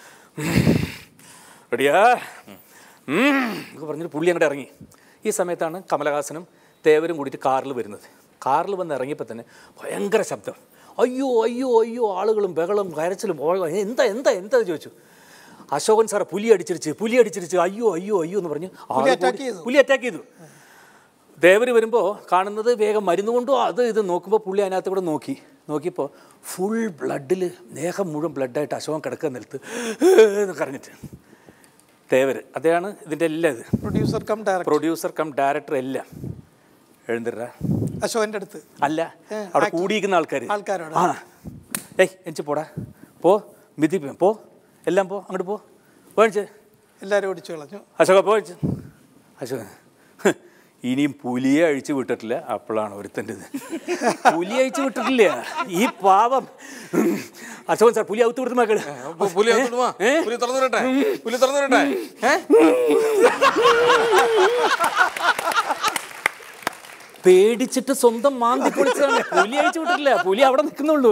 E: റെഡിയാ എന്നൊക്കെ പറഞ്ഞിട്ട് പുള്ളി അങ്ങോട്ട് ഇറങ്ങി. ഈ സമയത്താണ് കമലഹാസനും തേവരും കൂടിയിട്ട് കാറിൽ വരുന്നത്. കാറിൽ വന്ന് ഇറങ്ങിയപ്പോൾ തന്നെ ഭയങ്കര ശബ്ദം, അയ്യോ അയ്യോ അയ്യോ, ആളുകളും ബഹളം കരച്ചിലും എന്താ എന്താ എന്താ ചോദിച്ചു. അശോകൻ സാറെ പുലി അടിച്ചിരിച്ച് പുലി അടിച്ചിരിച്ച് അയ്യോ അയ്യോ അയ്യോ എന്ന് പറഞ്ഞ് പുലി അറ്റാക്ക് ചെയ്തു. തേവർ വരുമ്പോൾ കാണുന്നത് വേഗം മരുന്ന് കൊണ്ടോ അത് ഇത് നോക്കുമ്പോൾ പുള്ളി അതിനകത്ത് കൂടെ നോക്കി നോക്കിയപ്പോൾ ഫുൾ ബ്ലഡിൽ ദേഹം മുഴുവൻ ബ്ലഡായിട്ട് അശോകൻ കിടക്കാൻ നിലത്ത് എന്നൊക്കെ അറിഞ്ഞിട്ട് തേവർ അദ്ദേഹമാണ് ഇതിൻ്റെ എല്ലാം ഇത്
D: producer cum director
E: producer cum director എല്ലാം എഴുന്നിട്ട
D: അശോകൻ്റെ അടുത്ത്
E: അല്ല അവിടെ കൂടിയിരിക്കുന്ന ആൾക്കാർ
D: ആൾക്കാരോട്
E: ആ ഏയ് എനിക്ക് പോടാ പോ മിതി പോ എല്ലാം പോ അങ്ങോട്ട് പോ പോയിച്ച്
D: എല്ലാവരും ഓടിച്ചു കളഞ്ഞു.
E: അശോക പോയിച്ച് അശോക ഇനിയും പുലിയെ അഴിച്ചു വിട്ടിട്ടില്ല. അപ്പോഴാണ് ഒരുത്തൻ്റെ ഇത് പുലി അഴിച്ചു വിട്ടിട്ടില്ല ഈ പാവം. അശോകൻ സാർ പുലി ഔത്ത് വിടുന്ന മക്കള്
B: പുലി പുലി തുറന്നു വിടട്ടെ പുലി തുറന്നു വിടട്ടെ
E: പേടിച്ചിട്ട് സ്വന്തം മാന്തി പൊളിച്ചതാണ്. പുലി അഴിച്ചു വിട്ടിട്ടില്ല, പുലി അവിടെ നിൽക്കുന്നുള്ളൂ.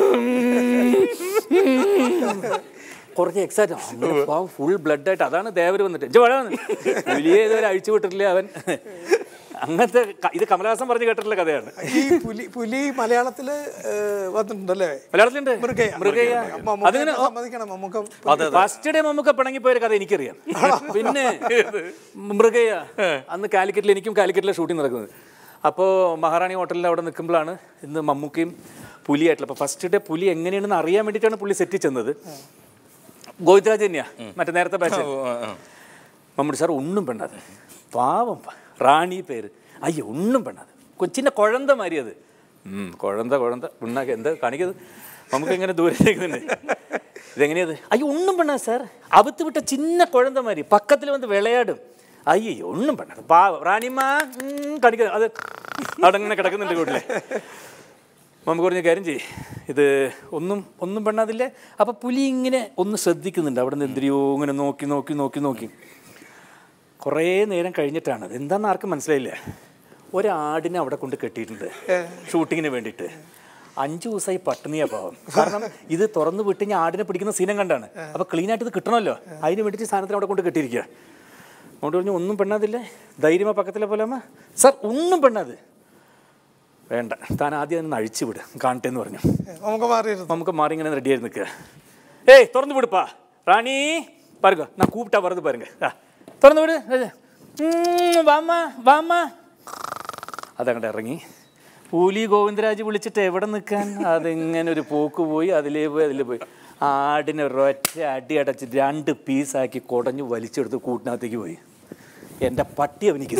E: കുറച്ച് എക്സൈറ്റ് ഫുൾ ബ്ലഡായിട്ട്. അതാണ് ദേവർ വന്നിട്ട് പുലിയെ ഇതുവരെ അഴിച്ചു വിട്ടിട്ടില്ല അവൻ. അങ്ങനത്തെ ഇത് കമലഹാസൻ പറഞ്ഞു കേട്ടിട്ടുള്ള കഥയാണ്.
D: ഈ പുലി പുലി മലയാളത്തില് വന്നിട്ടുണ്ടല്ലേ?
E: മലയാളത്തിലുണ്ട്. മൃഗയ്യ അതിങ്ങനെ ഫസ്റ്റ് ഡേ മമ്മൂക്ക പിണങ്ങിപ്പോയൊരു കഥ എനിക്കറിയാം. പിന്നെ മൃഗയ്യ അന്ന് കാലിക്കറ്റിൽ എനിക്കും കാലിക്കറ്റിലെ ഷൂട്ടിംഗ് നടക്കുന്നത്. അപ്പോൾ മഹാറാണി ഹോട്ടലിൽ അവിടെ നിൽക്കുമ്പോഴാണ് ഇന്ന് മമ്മൂക്കയും പുലിയായിട്ടുള്ള. അപ്പോൾ ഫസ്റ്റ് ഡേ പുലി എങ്ങനെയാണെന്ന് അറിയാൻ വേണ്ടിയിട്ടാണ് പുള്ളി സെറ്റ് ചെന്നത്. ഗോവിന്ദരാജ് തന്നെയാ മറ്റേ നേരത്തെ ബാച്ച്. മമ്മൂട്ടി സാർ ഒന്നും പെണ്ണാത് പാവം റാണി പേര് അയ്യോ ഒന്നും പെണ്ണാത് കൊച്ചിൻ്റെ കുഴന്ത മാതിരി അത് കുഴന്ത കുഴന്ത ഉണ്ണാക്കി എന്താ കാണിക്കുന്നത് നമുക്ക് എങ്ങനെ ദൂരത്തേക്കുന്നുണ്ട് ഇതെങ്ങനെയത് അയ്യോ ഒന്നും പെണ്ണാത് സാർ അവത്ത് വിട്ട ചിന്ന കുഴന്ത മാതിരി പക്കത്തിൽ വന്ന് വിളയാടും അയ്യോ ഒന്നും പെണ്ണാത് പാവം റാണിമ്മ കാണിക്കുന്നത് അത് അവിടെ ഇങ്ങനെ കിടക്കുന്നുണ്ട് വീട്ടിലെ. നമുക്ക് പറഞ്ഞ കാര്യം ചെയ്യ് ഇത് ഒന്നും ഒന്നും പെണ്ണാതില്ലേ. അപ്പം പുലി ഇങ്ങനെ ഒന്ന് ശ്രദ്ധിക്കുന്നുണ്ട് അവിടെ നിന്ന് എന്തിരിയോ ഇങ്ങനെ നോക്കി നോക്കി നോക്കി നോക്കി കുറേ നേരം കഴിഞ്ഞിട്ടാണ് അത് എന്താണെന്ന് ആർക്കും മനസ്സിലായില്ല. ഒരാടിനെ അവിടെ കൊണ്ട് കെട്ടിയിട്ടുണ്ട് ഷൂട്ടിങ്ങിന് വേണ്ടിയിട്ട്. അഞ്ചു ദിവസമായി പട്ടിണിയാ പാവം. കാരണം ഇത് തുറന്നു വിട്ട് ഞാൻ ആടിനെ പിടിക്കുന്ന സീനം കണ്ടാണ്. അപ്പോൾ ക്ലീനായിട്ട് ഇത് കിട്ടണമല്ലോ, അതിന് വേണ്ടിയിട്ട് സാധനത്തിന് അവിടെ കൊണ്ട് കെട്ടിയിരിക്കുക. അങ്ങോട്ട് പറഞ്ഞു ഒന്നും പെണ്ണാതില്ലേ, ധൈര്യമാ പക്കത്തിലെ പോലെ അമ്മ സാർ ഒന്നും പെണ്ണാത് വേണ്ട, താൻ ആദ്യം ഒന്ന് അഴിച്ചു വിട് കാണട്ടെ എന്ന് പറഞ്ഞു.
D: നമുക്ക് മാറി
E: നമുക്ക് മാറി ഇങ്ങനെ റെഡിയായി നിൽക്കുക. ഏയ് തുറന്നു വിടുപ്പാ റാണി പാരുക, ഞാൻ കൂപ്പിട്ടാ പറഞ്ഞത് പാരുங்க, തുറന്നു വിട് വാമ്മ വാമ്മ. അതങ്ങോട്ട് ഇറങ്ങി. പുലി ഗോവിന്ദരാജ് വിളിച്ചിട്ട് എവിടെ നിൽക്കാൻ, അതിങ്ങനെ ഒരു പോക്ക് പോയി, അതിലേ പോയി അതിലേ പോയി. ആടിനെ ഒരൊറ്റ അടി അടച്ച് രണ്ട് പീസാക്കി കുടഞ്ഞു വലിച്ചെടുത്ത് കൂട്ടിനകത്തേക്ക് പോയി. എൻ്റെ പട്ടി അവനിക്ക്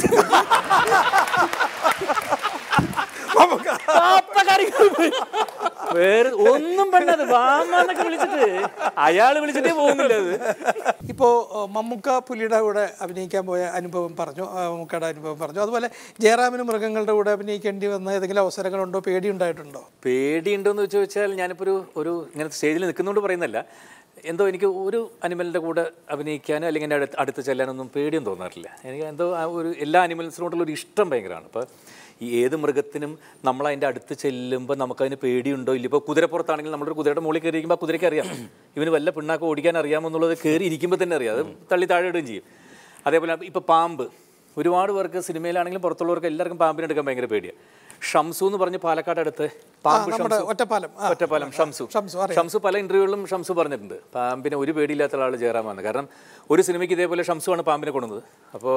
E: വേറെ ഒന്നും പെണ്ണത് വാമ്മന്നൊക്കെ വിളിച്ചിട്ട് അയാൾ വിളിച്ചിട്ടേ പോകുന്നില്ല. അത്
D: ഇപ്പോൾ മമ്മൂക്ക പുലിയുടെ കൂടെ അഭിനയിക്കാൻ പോയ അനുഭവം പറഞ്ഞു, മമ്മൂക്കയുടെ അനുഭവം പറഞ്ഞു. അതുപോലെ ജയറാമിന് മൃഗങ്ങളുടെ കൂടെ അഭിനയിക്കേണ്ടി വന്ന ഏതെങ്കിലും അവസരങ്ങളുണ്ടോ, പേടിയുണ്ടായിട്ടുണ്ടോ?
E: പേടിയുണ്ടോയെന്ന് വെച്ച് വെച്ചാൽ ഞാനിപ്പോൾ ഒരു ഒരു ഇങ്ങനെ സ്റ്റേജിൽ നിൽക്കുന്നതുകൊണ്ട് പറയുന്നില്ല, എന്തോ എനിക്ക് ഒരു അനിമലിൻ്റെ കൂടെ അഭിനയിക്കാനോ അല്ലെങ്കിൽ എൻ്റെ അടുത്ത് അടുത്ത് ചെല്ലാനൊന്നും പേടിയും തോന്നാറില്ല. എനിക്ക് എന്തോ ആ ഒരു എല്ലാ അനിമൽസിനോടുള്ള ഒരു ഇഷ്ടം ഭയങ്കരമാണ്. അപ്പോൾ ഈ ഏത് മൃഗത്തിനും നമ്മളതിൻ്റെ അടുത്ത് ചെല്ലുമ്പോൾ നമുക്കതിന് പേടിയുണ്ടോ ഇല്ല. ഇപ്പോൾ കുതിരപ്പുറത്താണെങ്കിൽ നമ്മളൊരു കുതിരയുടെ മുകളിൽ കയറി ഇരിക്കുമ്പോൾ ആ കുതിരയ്ക്ക് അറിയാം ഇവന് വല്ല പിണ്ണാക്കം ഓടിക്കാൻ അറിയാമെന്നുള്ളത് കയറി ഇരിക്കുമ്പോൾ തന്നെ അറിയാം, അത് തള്ളി താഴെ ഇടുകയും ചെയ്യും. അതേപോലെ ഇപ്പോൾ പാമ്പ്, ഒരുപാട് പേർക്ക് സിനിമയിലാണെങ്കിലും പുറത്തുള്ളവർക്ക് എല്ലാവർക്കും പാമ്പിനെ എടുക്കാൻ ഭയങ്കര പേടിയാണ്. ഷംസു എന്ന് പറഞ്ഞ് പാലക്കാട് അടുത്ത് പാമ്പ്
D: ഒറ്റപ്പാലം
E: ഒറ്റപ്പാലം ഷംസു ഷംസു പല ഇന്റർവ്യൂകളിലും ഷംസു പറഞ്ഞിട്ടുണ്ട് പാമ്പിനെ ഒരു പേടിയില്ലാത്ത ആൾ ജയറാമാണ്. കാരണം ഒരു സിനിമയ്ക്ക് ഇതേപോലെ ഷംസുവാണ് പാമ്പിനെ കൊണ്ടുവന്നത്. അപ്പോൾ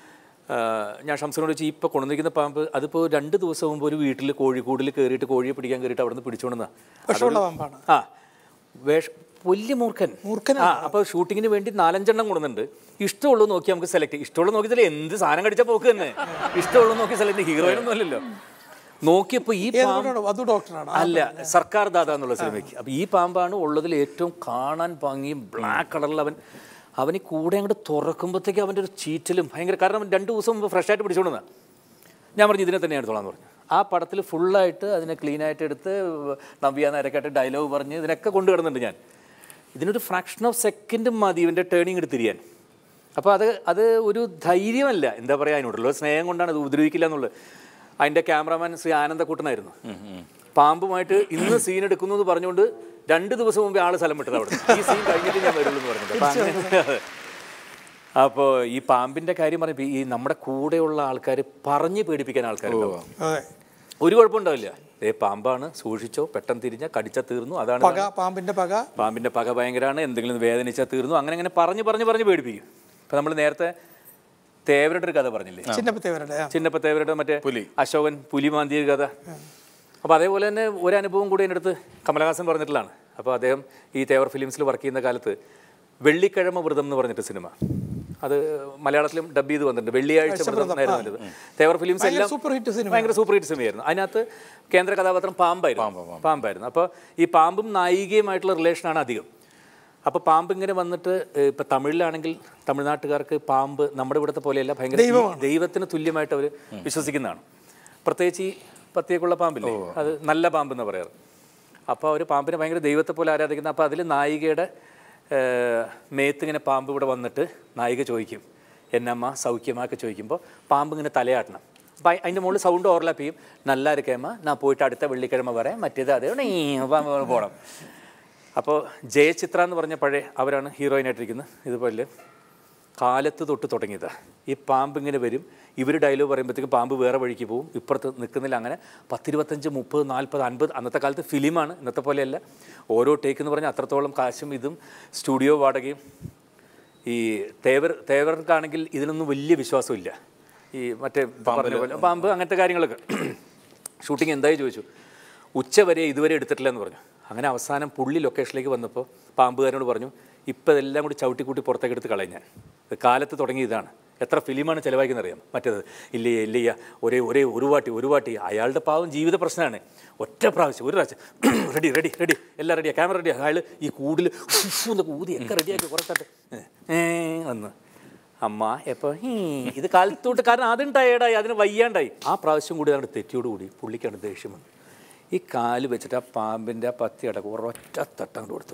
E: ഞാൻ ഷംസിനോട് വെച്ച് ഇപ്പോൾ കൊണ്ടുവന്നിരിക്കുന്ന പാമ്പ് അതിപ്പോൾ രണ്ട് ദിവസം മുമ്പ് ഒരു വീട്ടിൽ കോഴിക്കൂടിൽ കയറിയിട്ട് കോഴിയെ പിടിക്കാൻ കയറിയിട്ട് അവിടെ നിന്ന് പിടിച്ചുകൊണ്ടെന്നാണ്. ആ വേഷ വലിയ മൂർഖൻ മൂർഖൻ ആ അപ്പോൾ ഷൂട്ടിങ്ങിന് വേണ്ടി നാലഞ്ചെണ്ണം കൊടുക്കുന്നുണ്ട്. ഇഷ്ടമുള്ളത് നോക്കി നമുക്ക് സെലക്ട് ചെയ്യാം. ഇഷ്ടമുള്ളത് നോക്കിയാൽ എന്ത് സാധനം കടിച്ചാൽ പോക്ക് തന്നെ, ഇഷ്ടമുള്ളത് നോക്കി സെലക്ട്. ഹീറോയിനൊന്നും അല്ലല്ലോ. നോക്കിയപ്പോൾ ഈ അല്ല സർക്കാർ ദാദ എന്നുള്ള സിനിമയ്ക്ക്. അപ്പോൾ ഈ പാമ്പാണ് ഉള്ളതിൽ ഏറ്റവും കാണാൻ ഭംഗിയും ബ്ലാക്ക് കളറിൽ. അവൻ അവന് കൂടെ അങ്ങോട്ട് തുറക്കുമ്പോഴത്തേക്ക് അവൻ്റെ ഒരു ചീറ്റലും ഭയങ്കര. കാരണം അവൻ രണ്ട് ദിവസം മുമ്പ് ഫ്രഷായിട്ട് പിടിച്ചുകൊണ്ടുവന്ന ഞാൻ പറഞ്ഞു ഇതിനെ തന്നെ എടുത്തോളാന്ന് പറഞ്ഞു. ആ പടത്തിൽ ഫുള്ളായിട്ട് അതിനെ ക്ലീനായിട്ട് എടുത്ത് നവ്യ നായരക്കായിട്ട് ഡയലോഗ് പറഞ്ഞ് ഇതിനൊക്കെ കൊണ്ടുകിടുന്നുണ്ട് ഞാൻ. ഇതിനൊരു ഫ്രാക്ഷൻ ഓഫ് സെക്കൻഡ് മതി ഇവൻ്റെ ടേണിങ് എടുത്ത് തിരിയാൻ. അപ്പോൾ അത് അത് ഒരു ധൈര്യമല്ല, എന്താ പറയുക, അതിനോടുള്ള സ്നേഹം കൊണ്ടാണ് അത് ഉപദ്രവിക്കില്ല എന്നുള്ളത്. അതിൻ്റെ ക്യാമറാമാൻ ശ്രീ ആനന്ദക്കുട്ടനായിരുന്നു. പാമ്പുമായിട്ട് ഇന്ന് സീൻ എടുക്കുന്നു എന്ന് പറഞ്ഞുകൊണ്ട് രണ്ട് ദിവസം മുമ്പേ ആൾ സ്ഥലം വിട്ടത് അവിടെ. ഈ സീൻ കഴിഞ്ഞിട്ട് ഞാൻ വരുള്ളൂ എന്ന് പറഞ്ഞിട്ട്. അപ്പോൾ ഈ പാമ്പിൻ്റെ കാര്യം പറയുമ്പോൾ ഈ നമ്മുടെ കൂടെയുള്ള ആൾക്കാർ പറഞ്ഞ് പേടിപ്പിക്കാൻ ആൾക്കാരുണ്ടാവും. ഒരു കുഴപ്പമുണ്ടാവില്ല. ഏ പാമ്പാണ് സൂക്ഷിച്ചോ, പെട്ടെന്ന് തിരിഞ്ഞാൽ കടിച്ചാൽ തീർന്നു, അതാണ്
D: പാമ്പിൻ്റെ പക.
E: പാമ്പിൻ്റെ പക ഭയങ്കരമാണ്, എന്തെങ്കിലും വേദനിച്ചാൽ തീർന്നു, അങ്ങനെ അങ്ങനെ പറഞ്ഞ് പറഞ്ഞ് പറഞ്ഞ് പേടിപ്പിക്കും. ഇപ്പം നമ്മൾ നേരത്തെ തേവരുടെ ഒരു കഥ പറഞ്ഞില്ലേ, ചിന്നപ്പ തേവരുടെ മറ്റേ അശോകൻ പുലി മാന്തിയ കഥ. അപ്പോൾ അതേപോലെ തന്നെ ഒരു അനുഭവം കൂടി എൻ്റെ അടുത്ത് കമലഹാസൻ പറഞ്ഞിട്ടുള്ളതാണ്. അപ്പോൾ അദ്ദേഹം ഈ തേവർ ഫിലിംസിൽ വർക്ക് ചെയ്യുന്ന കാലത്ത് വെള്ളിക്കിഴമ വ്രതം എന്ന് പറഞ്ഞിട്ട് സിനിമ, അത് മലയാളത്തിലും ഡബ് ചെയ്ത് വന്നിട്ടുണ്ട്. വെള്ളിയാഴ്ച വ്രതം എന്നായിരുന്നു തേവർ ഫിലിംസ് എല്ലാം ഭയങ്കര സൂപ്പർ ഹിറ്റ് സിനിമയായിരുന്നു. അതിനകത്ത് കേന്ദ്ര കഥാപാത്രം പാമ്പായിരുന്നു പാമ്പായിരുന്നു അപ്പോൾ ഈ പാമ്പും നായികയുമായിട്ടുള്ള റിലേഷനാണ് അധികം. അപ്പോൾ പാമ്പ് ഇങ്ങനെ വന്നിട്ട് ഇപ്പം തമിഴിലാണെങ്കിൽ തമിഴ്നാട്ടുകാർക്ക് പാമ്പ് നമ്മുടെ ഇവിടുത്തെ പോലെയല്ല, ഭയങ്കര ദൈവത്തിന് തുല്യമായിട്ട് അവർ വിശ്വസിക്കുന്നതാണ്. പ്രത്യേകിച്ച് ഈ പത്തിയേക്കുള്ള പാമ്പില്ലേ, അത് നല്ല പാമ്പെന്ന് പറയാറ്. അപ്പോൾ അവർ പാമ്പിനെ ഭയങ്കര ദൈവത്തെ പോലെ ആരാധിക്കുന്ന. അപ്പോൾ അതിൽ നായികയുടെ മേത്തിങ്ങനെ പാമ്പ് ഇവിടെ വന്നിട്ട് നായിക ചോദിക്കും എന്നമ്മ സൗഖ്യമാക്കെ ചോദിക്കുമ്പോൾ പാമ്പ് ഇങ്ങനെ തലയാട്ടണം. അപ്പം അതിൻ്റെ മുകളിൽ സൗണ്ട് ഓവർലാപ്പ് ചെയ്യും. നല്ല ഇരിക്കമ്മ ഞാൻ പോയിട്ട് അടുത്ത വെള്ളിക്കിഴമ വരാം, മറ്റേത് അതേ പാമ്പ് പോകണം. അപ്പോൾ ജയചിത്ര എന്ന് പറഞ്ഞ പഴയ അവരാണ് ഹീറോയിനായിട്ടിരിക്കുന്നത്. ഇതുപോലെ കാലത്ത് തൊട്ട് തുടങ്ങിയതാണ്. ഈ പാമ്പ് ഇങ്ങനെ വരും, ഇവർ ഡയലോഗ് പറയുമ്പോഴത്തേക്കും പാമ്പ് വേറെ വഴിക്ക് പോകും, ഇപ്പുറത്ത് നിൽക്കുന്നില്ല. അങ്ങനെ പത്തിരുപത്തഞ്ച് മുപ്പത് നാൽപ്പത് അൻപത് അന്നത്തെ കാലത്ത് ഫിലിമാണ്, ഇന്നത്തെ പോലെയല്ല. ഓരോ ടേക്ക് എന്ന് പറഞ്ഞാൽ അത്രത്തോളം കാശും ഇതും സ്റ്റുഡിയോ വാടകയും. ഈ തേവർ തേവർക്കാണെങ്കിൽ ഇതിനൊന്നും വലിയ വിശ്വാസമില്ല. ഈ മറ്റേ പറഞ്ഞ പോലെ പാമ്പ് അങ്ങനത്തെ കാര്യങ്ങളൊക്കെ. ഷൂട്ടിങ് എന്തായി ചോദിച്ചു, ഉച്ച വരെ ഇതുവരെ എടുത്തിട്ടില്ല എന്ന് പറഞ്ഞു. അങ്ങനെ അവസാനം പുള്ളി ലൊക്കേഷനിലേക്ക് വന്നപ്പോൾ പാമ്പുകാരനോട് പറഞ്ഞു, ഇപ്പം ഇതെല്ലാം കൂടി ചവിട്ടിക്കൂട്ടി പുറത്തേക്ക് എടുത്ത് കളയും ഞാൻ, കാലത്ത് തുടങ്ങി ഇതാണ്, എത്ര ഫിലിമാണ് ചിലവാക്കിയെന്ന് അറിയാം. മറ്റേത് ഇല്ലേ ഇല്ലയ്യ ഒരേ ഒരേ ഒരു വാട്ടി ഒരു വാട്ടി അയാളുടെ പാവം ജീവിത പ്രശ്നമാണ്. ഒറ്റ പ്രാവശ്യം ഒരു പ്രാവശ്യം റെഡി റെഡി റെഡി എല്ലാം റെഡിയാണ്, ക്യാമറ റെഡിയാണ്. അയാൾ ഈ കൂടിൽ എന്നൊക്കെ ഊതി ഒക്കെ റെഡിയാക്കി കുറച്ചാട്ട് ഏ വന്ന് അമ്മ എപ്പോൾ ഇത് കാലത്തോട്ട്, കാരണം അതും ടയേർഡായി, അതിന് വയ്യാണ്ടായി. ആ പ്രാവശ്യം കൂടി അതുകൊണ്ട് തെറ്റിയോടുകൂടി പുള്ളിക്കാണ് ദേഷ്യം വന്നു. ഈ കാല് വെച്ചിട്ട് ആ പാമ്പിൻ്റെ ആ പത്തി അടക്കം ഒരൊറ്റ തട്ടം കൊടുത്തു.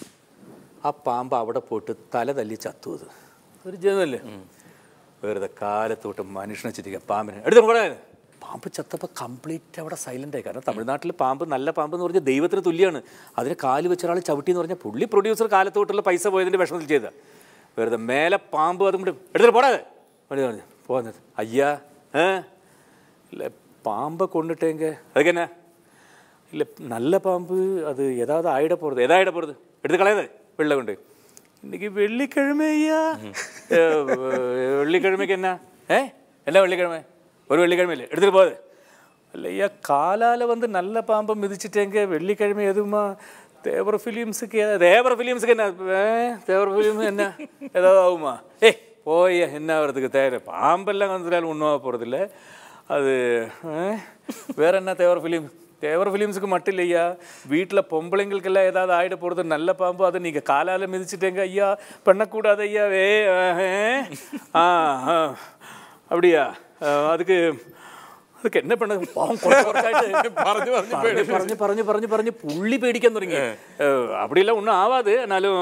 E: ആ പാമ്പ് അവിടെ പോയിട്ട് തല തല്ലി ചത്തു. അത് ഒരു ജനമല്ലേ, വെറുതെ കാലത്തോട്ട് മനുഷ്യനെ ചിരിക്കുക. പാമ്പിനെ എടുത്ത് പറയാൻ പാമ്പ് ചത്തപ്പോൾ കംപ്ലീറ്റ് അവിടെ സൈലൻ്റ് ആയി. കാരണം തമിഴ്നാട്ടിൽ പാമ്പ് നല്ല പാമ്പ് എന്ന് പറഞ്ഞാൽ ദൈവത്തിന് തുല്യമാണ്. അതിന് കാല് വെച്ച ഒരാൾ ചവിട്ടി എന്ന് പറഞ്ഞാൽ പുള്ളി പ്രൊഡ്യൂസർ കാലത്ത് തൊട്ടുള്ള പൈസ പോയതിൻ്റെ വിഷമത്തിൽ ചെയ്ത വെറുതെ മേലെ പാമ്പ് അതും കൂടി എടുത്തിട്ട് പോടാതെ പറഞ്ഞു പോകുന്നത്. അയ്യാ ഏ ഇല്ല പാമ്പ് കൊണ്ടിട്ടെങ്കിൽ അതൊക്കെ എന്നാ ഇല്ല നല്ല പാമ്പ് അത് ഏതാவது ആയിട പോகிறது ഏതാ ആയിട പോகிறது എടുത്ത് കളയത് വെള്ള കൊണ്ട് இன்னைக்கு வெள்ளிக்கிழமை ஐயா வெள்ளிக்கிழமைக்கு என்ன ஏ என்ன வெள்ளிக்கிழமை ஒரு வெள்ளிக்கிழமை இல்லை எடுத்துகிட்டு போகுது இல்லை ஐயா காலால் வந்து நல்ல பாம்பை மிதிச்சிட்டேங்க வெள்ளிக்கிழமை எதுவுமா தேவர ஃபிலிம்ஸுக்கு தேவர ஃபிலிம்ஸுக்கு என்ன தேவர ஃபிலிம் என்ன ஏதாவது ஆகுமா ஏய் போய் என்ன ஆகிறதுக்கு தேவை பாம்பெல்லாம் வந்துட்டாலும் ஒன்றும் ஆக போகிறதில்ல அது வேற என்ன தேவர ஃபிலிம் தேவர ஃபிலிம்ஸுக்கு மட்டும் இல்லையா வீட்டில் பொம்பளைங்களுக்கெல்லாம் ஏதாவது ஆகிட போகிறது நல்ல பாம்பு அதை நீங்கள் காலால் மிதிச்சிட்டேங்க ஐயா பண்ணக்கூடாது ஐயா வே ஆ அப்படியா அதுக்கு അതൊക്കെ എന്നെ പെണ്ണ പാവം പറഞ്ഞു പറഞ്ഞു പറഞ്ഞു പറഞ്ഞു പറഞ്ഞ് പുള്ളി പേടിക്കാൻ തുടങ്ങി. അപ്പടിയെല്ലാം ഒന്നും ആവാത് എന്നാലും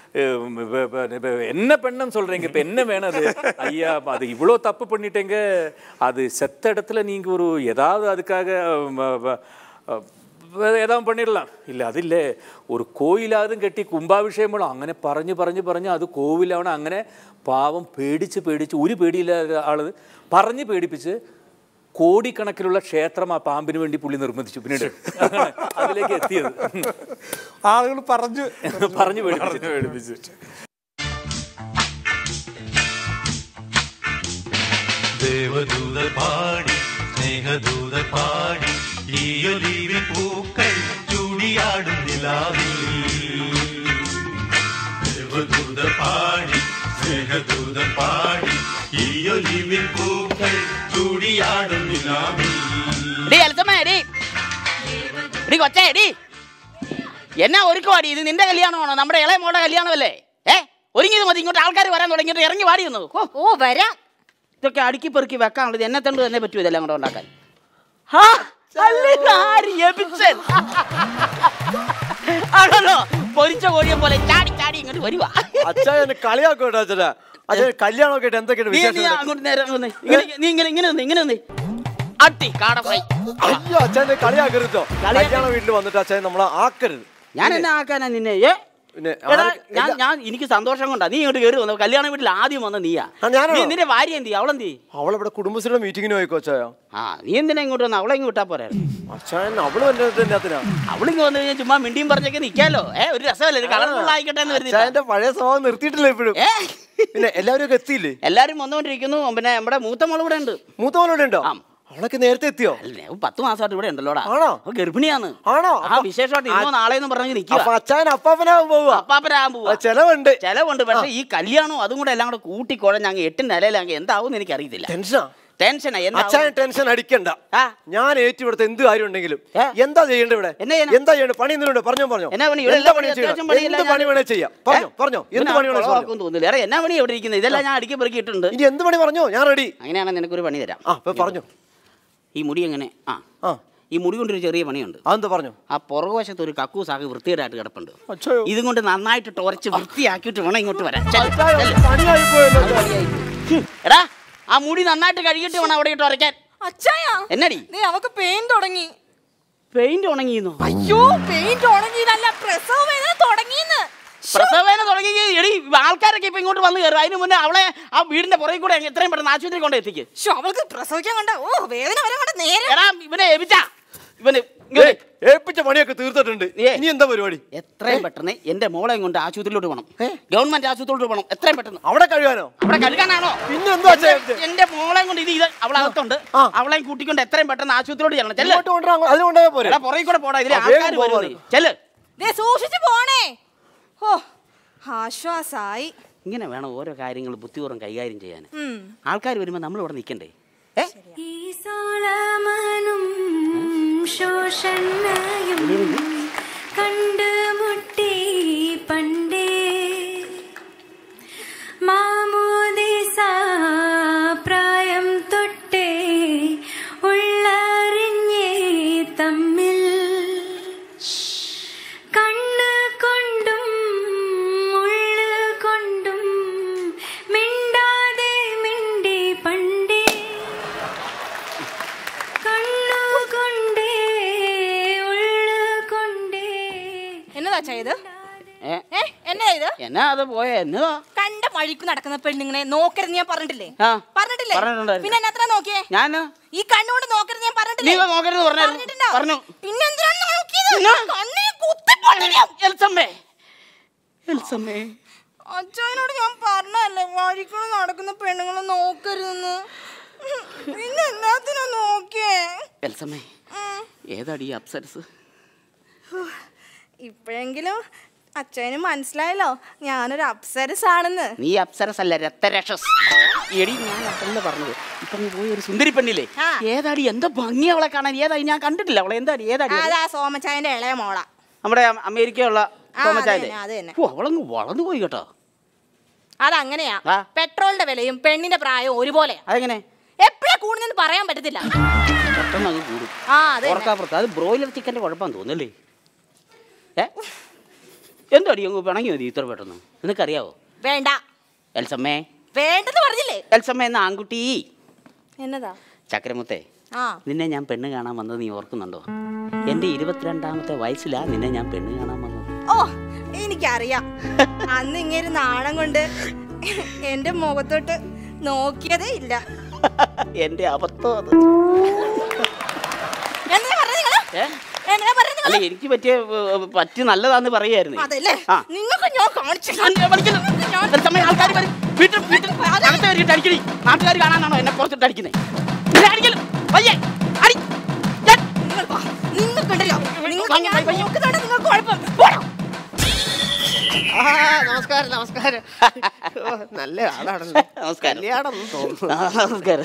E: என்ன பெண்ணுன்னு சொல்கிறீங்க இப்போ என்ன வேணும் அது ஐயா அது இவ்வளோ தப்பு பண்ணிட்டேங்க அது செத்த இடத்துல நீங்கள் ஒரு ஏதாவது அதுக்காக ഏതാവും പണിയിടலாம் ഇല്ല അതില്ലേ ഒരു കോയിലാതും കെട്ടി കുംഭാഭിഷേകം അങ്ങനെ പറഞ്ഞ് പറഞ്ഞ് പറഞ്ഞ് അത് കോവിലാവണം. അങ്ങനെ പാവം പേടിച്ച് പേടിച്ച് ഒരു പേടിയില്ലാത്ത ആൾ പറഞ്ഞ് പേടിപ്പിച്ച് കോടിക്കണക്കിലുള്ള ക്ഷേത്രം ആ പാമ്പിന് വേണ്ടി പുള്ളി നിർമ്മിച്ചു. പിന്നീട് അതിലേക്ക് എത്തിയത്
D: ആളുകൾ പറഞ്ഞു
E: പറഞ്ഞു പേടിപ്പിച്ചു.
F: ദേവദൂതർ പാടി സ്നേഹദൂതർ പാടി ഈയൊലിവിൻ പൂക്കൾ ചൂടിയാടും നിലാവിൽ. ദേവദൂതർ പാടി സ്നേഹദൂതർ പാടി ഈയൊലിവിൻ പൂക്കൾ ചൂടിയാടും നിലാവിൽ.
G: എന്നാ ഒരുക്കുവാടി ഇത് നിന്റെ കല്യാണമാണോ നമ്മുടെ ഇളയ മോളുടെ കല്യാണമല്ലേ? ഏ ഒരുങ്ങിയത് മതി, ഇങ്ങോട്ട് ആൾക്കാർ വരാൻ തുടങ്ങിയിട്ട് ഇറങ്ങി വാടി വന്നു. ഓ വരാം. ഇതൊക്കെ അടുക്കി പെറുക്കി വെക്കാനുള്ളത് എന്നെ തണ്ട് തന്നെ പറ്റൂ ഇതെല്ലാം കൂടെ ഉണ്ടാക്കാൻ. ആണല്ലോ പൊരിച്ച കോഴിയെ പോലെ ചാടി ചാടി ഇങ്ങോട്ട് വരുക.
H: അച്ഛനെ കളിയാക്കോട്ടെ അച്ഛനാ. അച്ഛൻ കല്യാണമൊക്കെ ആയിട്ട് എന്തൊക്കെയാണ്
G: അങ്ങോട്ട് നേരെ നീ ഇങ്ങനെ ഇങ്ങനെ നിന്ന് ഇങ്ങനെ നിന്ന് അട്ടി കാട ഫ്രൈ.
H: അയ്യോ അച്ഛനെ കളിയാക്കരുതോ. കല്യാണ വീട്ടിൽ വന്നിട്ട് അച്ഛൻ നമ്മളെ ആക്കരുത്.
G: ഞാൻ എന്നെ ആക്കാനാ നിന്നെ? ഏ ഞാൻ ഞാൻ എനിക്ക് സന്തോഷം കൊണ്ടാ നീ ഇങ്ങോട്ട് കയറി വന്നു. കല്യാണ വീട്ടിൽ ആദ്യം വന്ന നീയാ. നിന്റെ ഭാര്യ എന്തി? അവളെന്തി?
H: അവളിവിടെ കുടുംബശ്രീയുടെ മീറ്റിങ്ങിന് പോയിക്കോ അച്ഛാ.
G: ആ നീ എന്തിനാ ഇങ്ങോട്ട് വന്ന? അവളെ ഇങ്ങോട്ട് വിട്ടാ പോരാ.
H: അച്ഛൻ അവള് വന്നതിനാ അവളിങ്ങ്
G: വന്നു കഴിഞ്ഞാൽ ചുമ്മാ മിണ്ടിയും പറഞ്ഞൊക്കെ നിൽക്കാലോ. ഏഹ് ഒരു രസമല്ലേ, ഒരു കളർഫുൾ ആയിക്കട്ടെ എന്ന് വരുന്നത്.
H: എന്റെ പഴയ സ്വഭാവം നിർത്തിയിട്ടില്ല ഇപ്പോഴും. പിന്നെ എല്ലാവരും ഒക്കെ എത്തിയില്ലേ?
G: എല്ലാരും വന്നുകൊണ്ടിരിക്കുന്നു. പിന്നെ നമ്മുടെ മൂത്ത മോൾ ഇവിടെ ഉണ്ട്.
H: മൂത്ത മോൾ ഇവിടെ ഉണ്ടോ? അവളൊക്കെ നേരത്തെ എത്തിയോ?
G: പത്ത് മാസമായിട്ട് ഇവിടെ ഉണ്ടല്ലോടാ.
H: ആണോ?
G: ഗർഭിണിയാണ്.
H: ആണോ?
G: ആ വിശേഷമായിട്ട് ഇന്നോ നാളെന്ന് പറഞ്ഞ് നിൽക്കുക.
H: അച്ഛൻ അപ്പാപ്പനാകാൻ പോവുക.
G: അപ്പാപ്പനാകാൻ പോവുക.
H: ചെലവുണ്ട്
G: ചെലവുണ്ട്. പക്ഷെ ഈ കല്യാണവും അതും കൂടെ എല്ലാം കൂടെ കൂട്ടിക്കുഴഞ്ഞ് അങ്ങ് എട്ട് നിലയിലാങ്കി എന്താവും എനിക്ക് അറിയത്തില്ല.
H: ടെൻഷനാ
G: ടെൻഷനാ.
H: അച്ഛൻ ടെൻഷൻ അടിക്കണ്ട. ഞാൻ ഏറ്റുകൊടുത്ത എന്ത് കാര്യം ഉണ്ടെങ്കിലും എന്താ ചെയ്യേണ്ടത്? ഇവിടെ എന്താ ചെയ്യേണ്ടത്? പണി എന്തിനുണ്ട്? പറഞ്ഞോ പറഞ്ഞോ.
G: എന്നാ പണി?
H: എന്ത് പണി വേണേ ചെയ്യാം. പറഞ്ഞോ പറഞ്ഞോ. എന്ത് പണി വേണേ
G: തോന്നില്ല. എന്നാ പണി എവിടെ ഇരിക്കുന്നത്? ഇതെല്ലാം ഞാൻ അടുക്കി പെറുക്കിയിട്ടുണ്ട്.
H: ഇനി എന്ത് പണി പറഞ്ഞോ, ഞാൻ റെഡി.
G: അങ്ങനെയാണെങ്കിൽ നിനക്കൊരു പണി തരാം.
H: ആ പറഞ്ഞോ.
G: ഈ മുടി എങ്ങനെ? ആ ആ ഈ മുടി കൊണ്ടൊരു ചെറിയ പണിയുണ്ട്.
H: അതെന്താ പറഞ്ഞു?
G: ആ പുറകുവശത്ത് ഒരു കക്കൂസാക്കി വൃത്തികേടായിട്ട് കിടപ്പുണ്ട്. ഇതും കൊണ്ട് നന്നായിട്ട് ടോർച്ച് വൃത്തിയാക്കിയിട്ട് വേണം ഇങ്ങോട്ട് വരാൻ. എടാ ആ മുടി നന്നായിട്ട് കഴുകിയിട്ട് വേണം അവിടെ ഇട്ട് ഉറയ്ക്കാൻ. എന്നടി
C: അവക്ക് പെയിൻ തുടങ്ങി.
G: പെയിന്റ് ഉണങ്ങിയെന്നോ?
C: അയ്യോ പെയിന്റ് ഉണങ്ങിയതല്ല, പ്രസവ വേദന തുടങ്ങിയെന്ന്.
G: പ്രസവേദന തുടങ്ങി. എടി ആൾക്കാരൊക്കെ ഇപ്പൊ ഇങ്ങോട്ട് വന്ന് കയറും. അതിന് മുന്നേ അവളെ ആ വീടിന്റെ പുറകെ കൂടെ എത്രയും പെട്ടെന്ന് ആശുപത്രി കൊണ്ട് എത്തിക്ക്.
C: അവൾക്ക് പ്രസവിക്കാൻ കണ്ട ഓ വേദന വരാൻ കണ്ട നേരെ.
G: എടാ ഇവനെ ഏൽപ്പിച്ചാ ഇവന്
H: ഏൽപ്പിച്ച പണിയൊക്കെ തീർത്തിട്ടുണ്ട്. ഇനി എന്താ പരിപാടി?
G: എത്രയും പെട്ടെന്ന് എന്റെ മോളെ കൊണ്ട് ആശുപത്രിയിലോട്ട് പോകണം. ഗവൺമെന്റ് ആശുപത്രിയിലോട്ട് പോകണം എത്രയും പെട്ടെന്ന്.
H: അവിടെ കഴുകാനോ?
G: അവിടെ കഴുകാനാണോ?
H: പിന്നെ എന്താ
G: എന്റെ മോളെ കൊണ്ട് ഇത് ഇത് അവളകത്തുണ്ട്. അവളെയും കൂട്ടിക്കൊണ്ട് എത്രയും പെട്ടെന്ന് ആശുപത്രിയിലോട്ട് ചെല്ലണം. പുറകെ കൂടെ പോടാ. ഇതിൽ ആൾക്കാർ വരുന്നത്. ചെല്ല്
C: സൂക്ഷിച്ചു പോണേ. ഓ ആശ്വാസായി.
G: ഇങ്ങനെ വേണം ഓരോ കാര്യങ്ങൾ ബുദ്ധിപൂർവ്വം കൈകാര്യം ചെയ്യാൻ. ആൾക്കാർ വരുമ്പോൾ നമ്മൾ ഇവിടെ നിൽക്കണ്ടേ?
I: കണ്ടുമുട്ടി പണ്ടേ മാമോദിസ പ്രായം തൊട്ടേ ഉള്ളറിഞ്ഞേ തമ്മിൽ കണ്ണ് കൊണ്ടും ഉള്ളു കൊണ്ടും മിണ്ടാതെ മിണ്ടി പണ്ടേ.
J: എന്താ ചെയ്ത് എന്നാ ഇത്
G: എന്നാ അത് പോയ എന്നതാ
J: കണ്ട വഴിക്ക് നടക്കുന്ന പെണ്ണിങ്ങനെ നോക്കരുത് ഞാൻ പറഞ്ഞിട്ടില്ലേ
G: ആ,
J: പറഞ്ഞിട്ടില്ലേ
G: പറഞ്ഞിട്ടുണ്ടായിരുന്നു.
J: പിന്നെ എന്നാ നോക്കിയേ
G: ഞാൻ
J: ഈ കണ്ണുകൊണ്ട് നോക്കരുത് ഞാൻ പറഞ്ഞിട്ടില്ലേ
G: നീ നോക്കരുത് പറഞ്ഞായിരുന്നു.
J: പറഞ്ഞിട്ടുണ്ടോ?
G: പറഞ്ഞു.
J: പിന്നെ എന്തിനാണ് നോക്കിയത് കണ്ണിൽ കുത്തിപ്പൊട്ടില്ല.
G: എൽസമ്മേ എൽസമ്മേ
J: അച്ഛനോട് ഞാൻ പറഞ്ഞല്ലേ വഴിക്കൂടെ നടക്കുന്ന പെണ്ണുങ്ങളെ നോക്കരുതെന്ന്. പിന്നെ എന്നാത്തിനാ നോക്കിയേ?
G: എൽസമ്മേ ഏതാടി ഈ അപ്സരസ്?
J: ഇപ്പോഴെങ്കിലും അച്ഛന് മനസ്സിലായല്ലോ ഞാനൊരു അപ്സരസ് ആണെന്ന്.
G: നീ അപ്സരസ് അല്ല രക്തരക്ഷസ്. എടി ഞാൻ അതല്ല പറഞ്ഞത്. ഇപ്പൊ നീ പോയി ഒരു സുന്ദരി പെണ്ണില്ലേ ഏതാടി എന്താ ഭംഗി അവളെ കാണാൻ. ഏതാടി ഞാൻ കണ്ടിട്ടില്ല അവളെ. എന്താടി ഏതാടി?
J: അതാ സോമച്ചായന്റെ ഇളയ മോള,
G: നമ്മുടെ അമേരിക്കയുള്ള സോമച്ചായന്റെ.
J: അത് തന്നെ.
G: ഓ അവളങ്ങ് വളർന്നു പോയി കേട്ടോ.
J: അതങ്ങനെയാ. പെട്രോളിന്റെ വിലയും പെണ്ണിന്റെ പ്രായവും ഒരുപോലെയാ.
G: അതെങ്ങനെ?
J: എപ്പോഴാ കൂടുന്നെന്ന് പറയാൻ പറ്റത്തില്ല.
G: പെട്ടെന്ന് അത് കൂടും.
J: ആ അതെ.
G: ഓർക്കാപ്പുറത്ത് അത് ബ്രോയിലർ ചിക്കന്റെ കുഴപ്പമാന്ന് തോന്നല്ലേ? ഏ എന്താടി അങ്ങ് പിണങ്ങി മതി ഇത്ര പെട്ടെന്ന്? നിനക്കറിയാവോ?
J: വേണ്ട
G: എൽസമ്മേ
J: വേണ്ടെന്ന് പറഞ്ഞില്ലേ?
G: എൽസമ്മ എന്ന ആൺകുട്ടി.
J: എന്നതാ
G: ചക്രമുത്തേ,
J: ആ
G: നിന്നെ ഞാൻ പെണ്ണ് കാണാൻ വന്നത് നീ ഓർക്കുന്നുണ്ടോ? എന്റെ ഇരുപത്തിരണ്ടാമത്തെ വയസ്സിലാ നിന്നെ ഞാൻ പെണ്ണ് കാണാൻ വന്നത്.
J: ഓ എനിക്കറിയാം. അന്ന് ഇങ്ങനെ നാണം കൊണ്ട് എന്റെ മുഖത്തോട്ട് നോക്കിയതേ ഇല്ല.
G: എന്റെ അബദ്ധം അത്.
J: എന്താ പറഞ്ഞത് നിങ്ങള്? എന്താ പറഞ്ഞത്
G: അല്ല
J: നിങ്ങള്?
G: എനിക്ക് പറ്റിയ പറ്റി നല്ലതാന്ന് പറയായിരുന്നു.
J: അതല്ലേ നിങ്ങൾക്ക് ഞാൻ കാണിച്ചു.
G: ആൾക്കാർ വീട്ടിൽ വീട്ടിൽ അകത്ത് കയറിയിട്ട് അടിക്കണി. നാട്ടുകാർ കാണാനാണോ എന്നെ പുറത്തിട്ട് അടിക്കുന്നത്?
J: നിങ്ങൾക്കുണ്ടല്ലോ നിങ്ങൾക്ക് കുഴപ്പം.
H: നമസ്കാരം നമസ്കാരം. നല്ല ആളാണല്ലോ. കല്യാണം
G: നമസ്കാരം.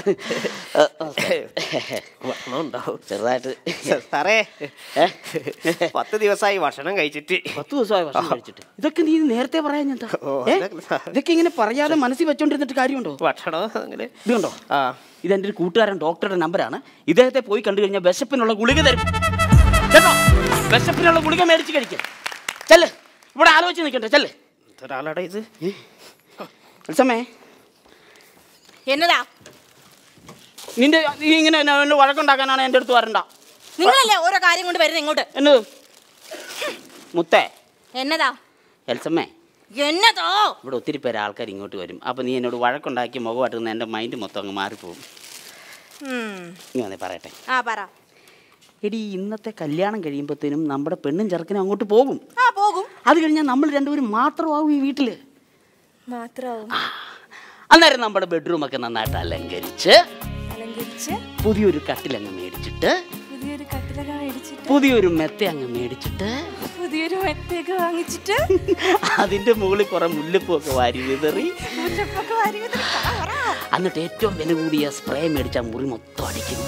H: ഉണ്ടാവും
G: ചെറുതായിട്ട്
H: സാറേ. പത്ത് ദിവസമായി ഭക്ഷണം കഴിച്ചിട്ട്.
G: പത്ത് ദിവസമായി ഭക്ഷണം കഴിച്ചിട്ട് ഇതൊക്കെ നീ നേരത്തെ പറയാൻ എന്താ? ഇതൊക്കെ ഇങ്ങനെ പറയാതെ മനസ്സിൽ വെച്ചോണ്ടിരുന്നിട്ട് കാര്യമുണ്ടോ?
H: ഭക്ഷണം അങ്ങനെ
G: ഇതുണ്ടോ? ആ ഇതെന്റെ ഒരു കൂട്ടുകാരൻ ഡോക്ടറുടെ നമ്പറാണ്. ഇദ്ദേഹത്തെ പോയി കണ്ടു കഴിഞ്ഞാൽ വിശപ്പിനുള്ള ഗുളിക തരും കേട്ടോ. വിശപ്പിനുള്ള ഗുളിക മേടിച്ച് കഴിക്കും. ചെല്ല്, ഇവിടെ ആലോചിച്ച് നിൽക്കട്ടെ. ചെല്ല്.
H: ഒരാളാടാ ഇത്.
G: സമേ
J: എന്നതാ
G: നിന്റെ നീ ഇങ്ങനെ എന്നെ വഴക്കുണ്ടാക്കാനാണ് എൻ്റെ അടുത്ത് വരണ്ട.
J: നിങ്ങളല്ലേ ഓരോ കാര്യം കൊണ്ട് വരുന്നത് ഇങ്ങോട്ട്.
G: എന്നത് മുത്തേ
J: എന്നതാ
G: എൽസമ്മേ
J: എന്നതോ?
G: ഇവിടെ ഒത്തിരി പേര് ആൾക്കാർ ഇങ്ങോട്ട് വരും. അപ്പം നീ എന്നോട് വഴക്കുണ്ടാക്കി മുഖമാട്ടുന്ന എൻ്റെ മൈൻഡ് മൊത്തം അങ്ങ് മാറിപ്പോകും. നീ വന്നേ പറയട്ടെ.
J: ആ പറ.
G: എടി ഇന്നത്തെ കല്യാണം കഴിയുമ്പോഴത്തേനും നമ്മുടെ പെണ്ണും ചെറുക്കനും അങ്ങോട്ട് പോകും.
J: ആ പോകും.
G: അത് കഴിഞ്ഞാൽ നമ്മൾ രണ്ടുപേരും മാത്രമാവും ഈ വീട്ടില്.
J: മാത്രമാവും.
G: അന്നേരം നമ്മുടെ ബെഡ്റൂമൊക്കെ നന്നായിട്ട് അലങ്കരിച്ച്
J: അലങ്കരിച്ച്
G: പുതിയൊരു കട്ടിലങ്ങ് മേടിച്ചിട്ട്
J: പുതിയൊരു കട്ടിലൊക്കെ മേടിച്ചിട്ട്
G: പുതിയൊരു മെത്ത അങ്ങ് മേടിച്ചിട്ട്
J: പുതിയൊരു മെത്തയൊക്കെ വാങ്ങിച്ചിട്ട്
G: അതിന്റെ മുകളിൽ കുറെ മുല്ലപ്പൂക്കെ വാരി വിതറി
J: മുല്ലപ്പൊക്കെ വാരി വിതറി
G: എന്നിട്ട് ഏറ്റവും വില കൂടിയ സ്പ്രേ മേടിച്ച മുറി മൊത്തം അടിക്കുന്നു.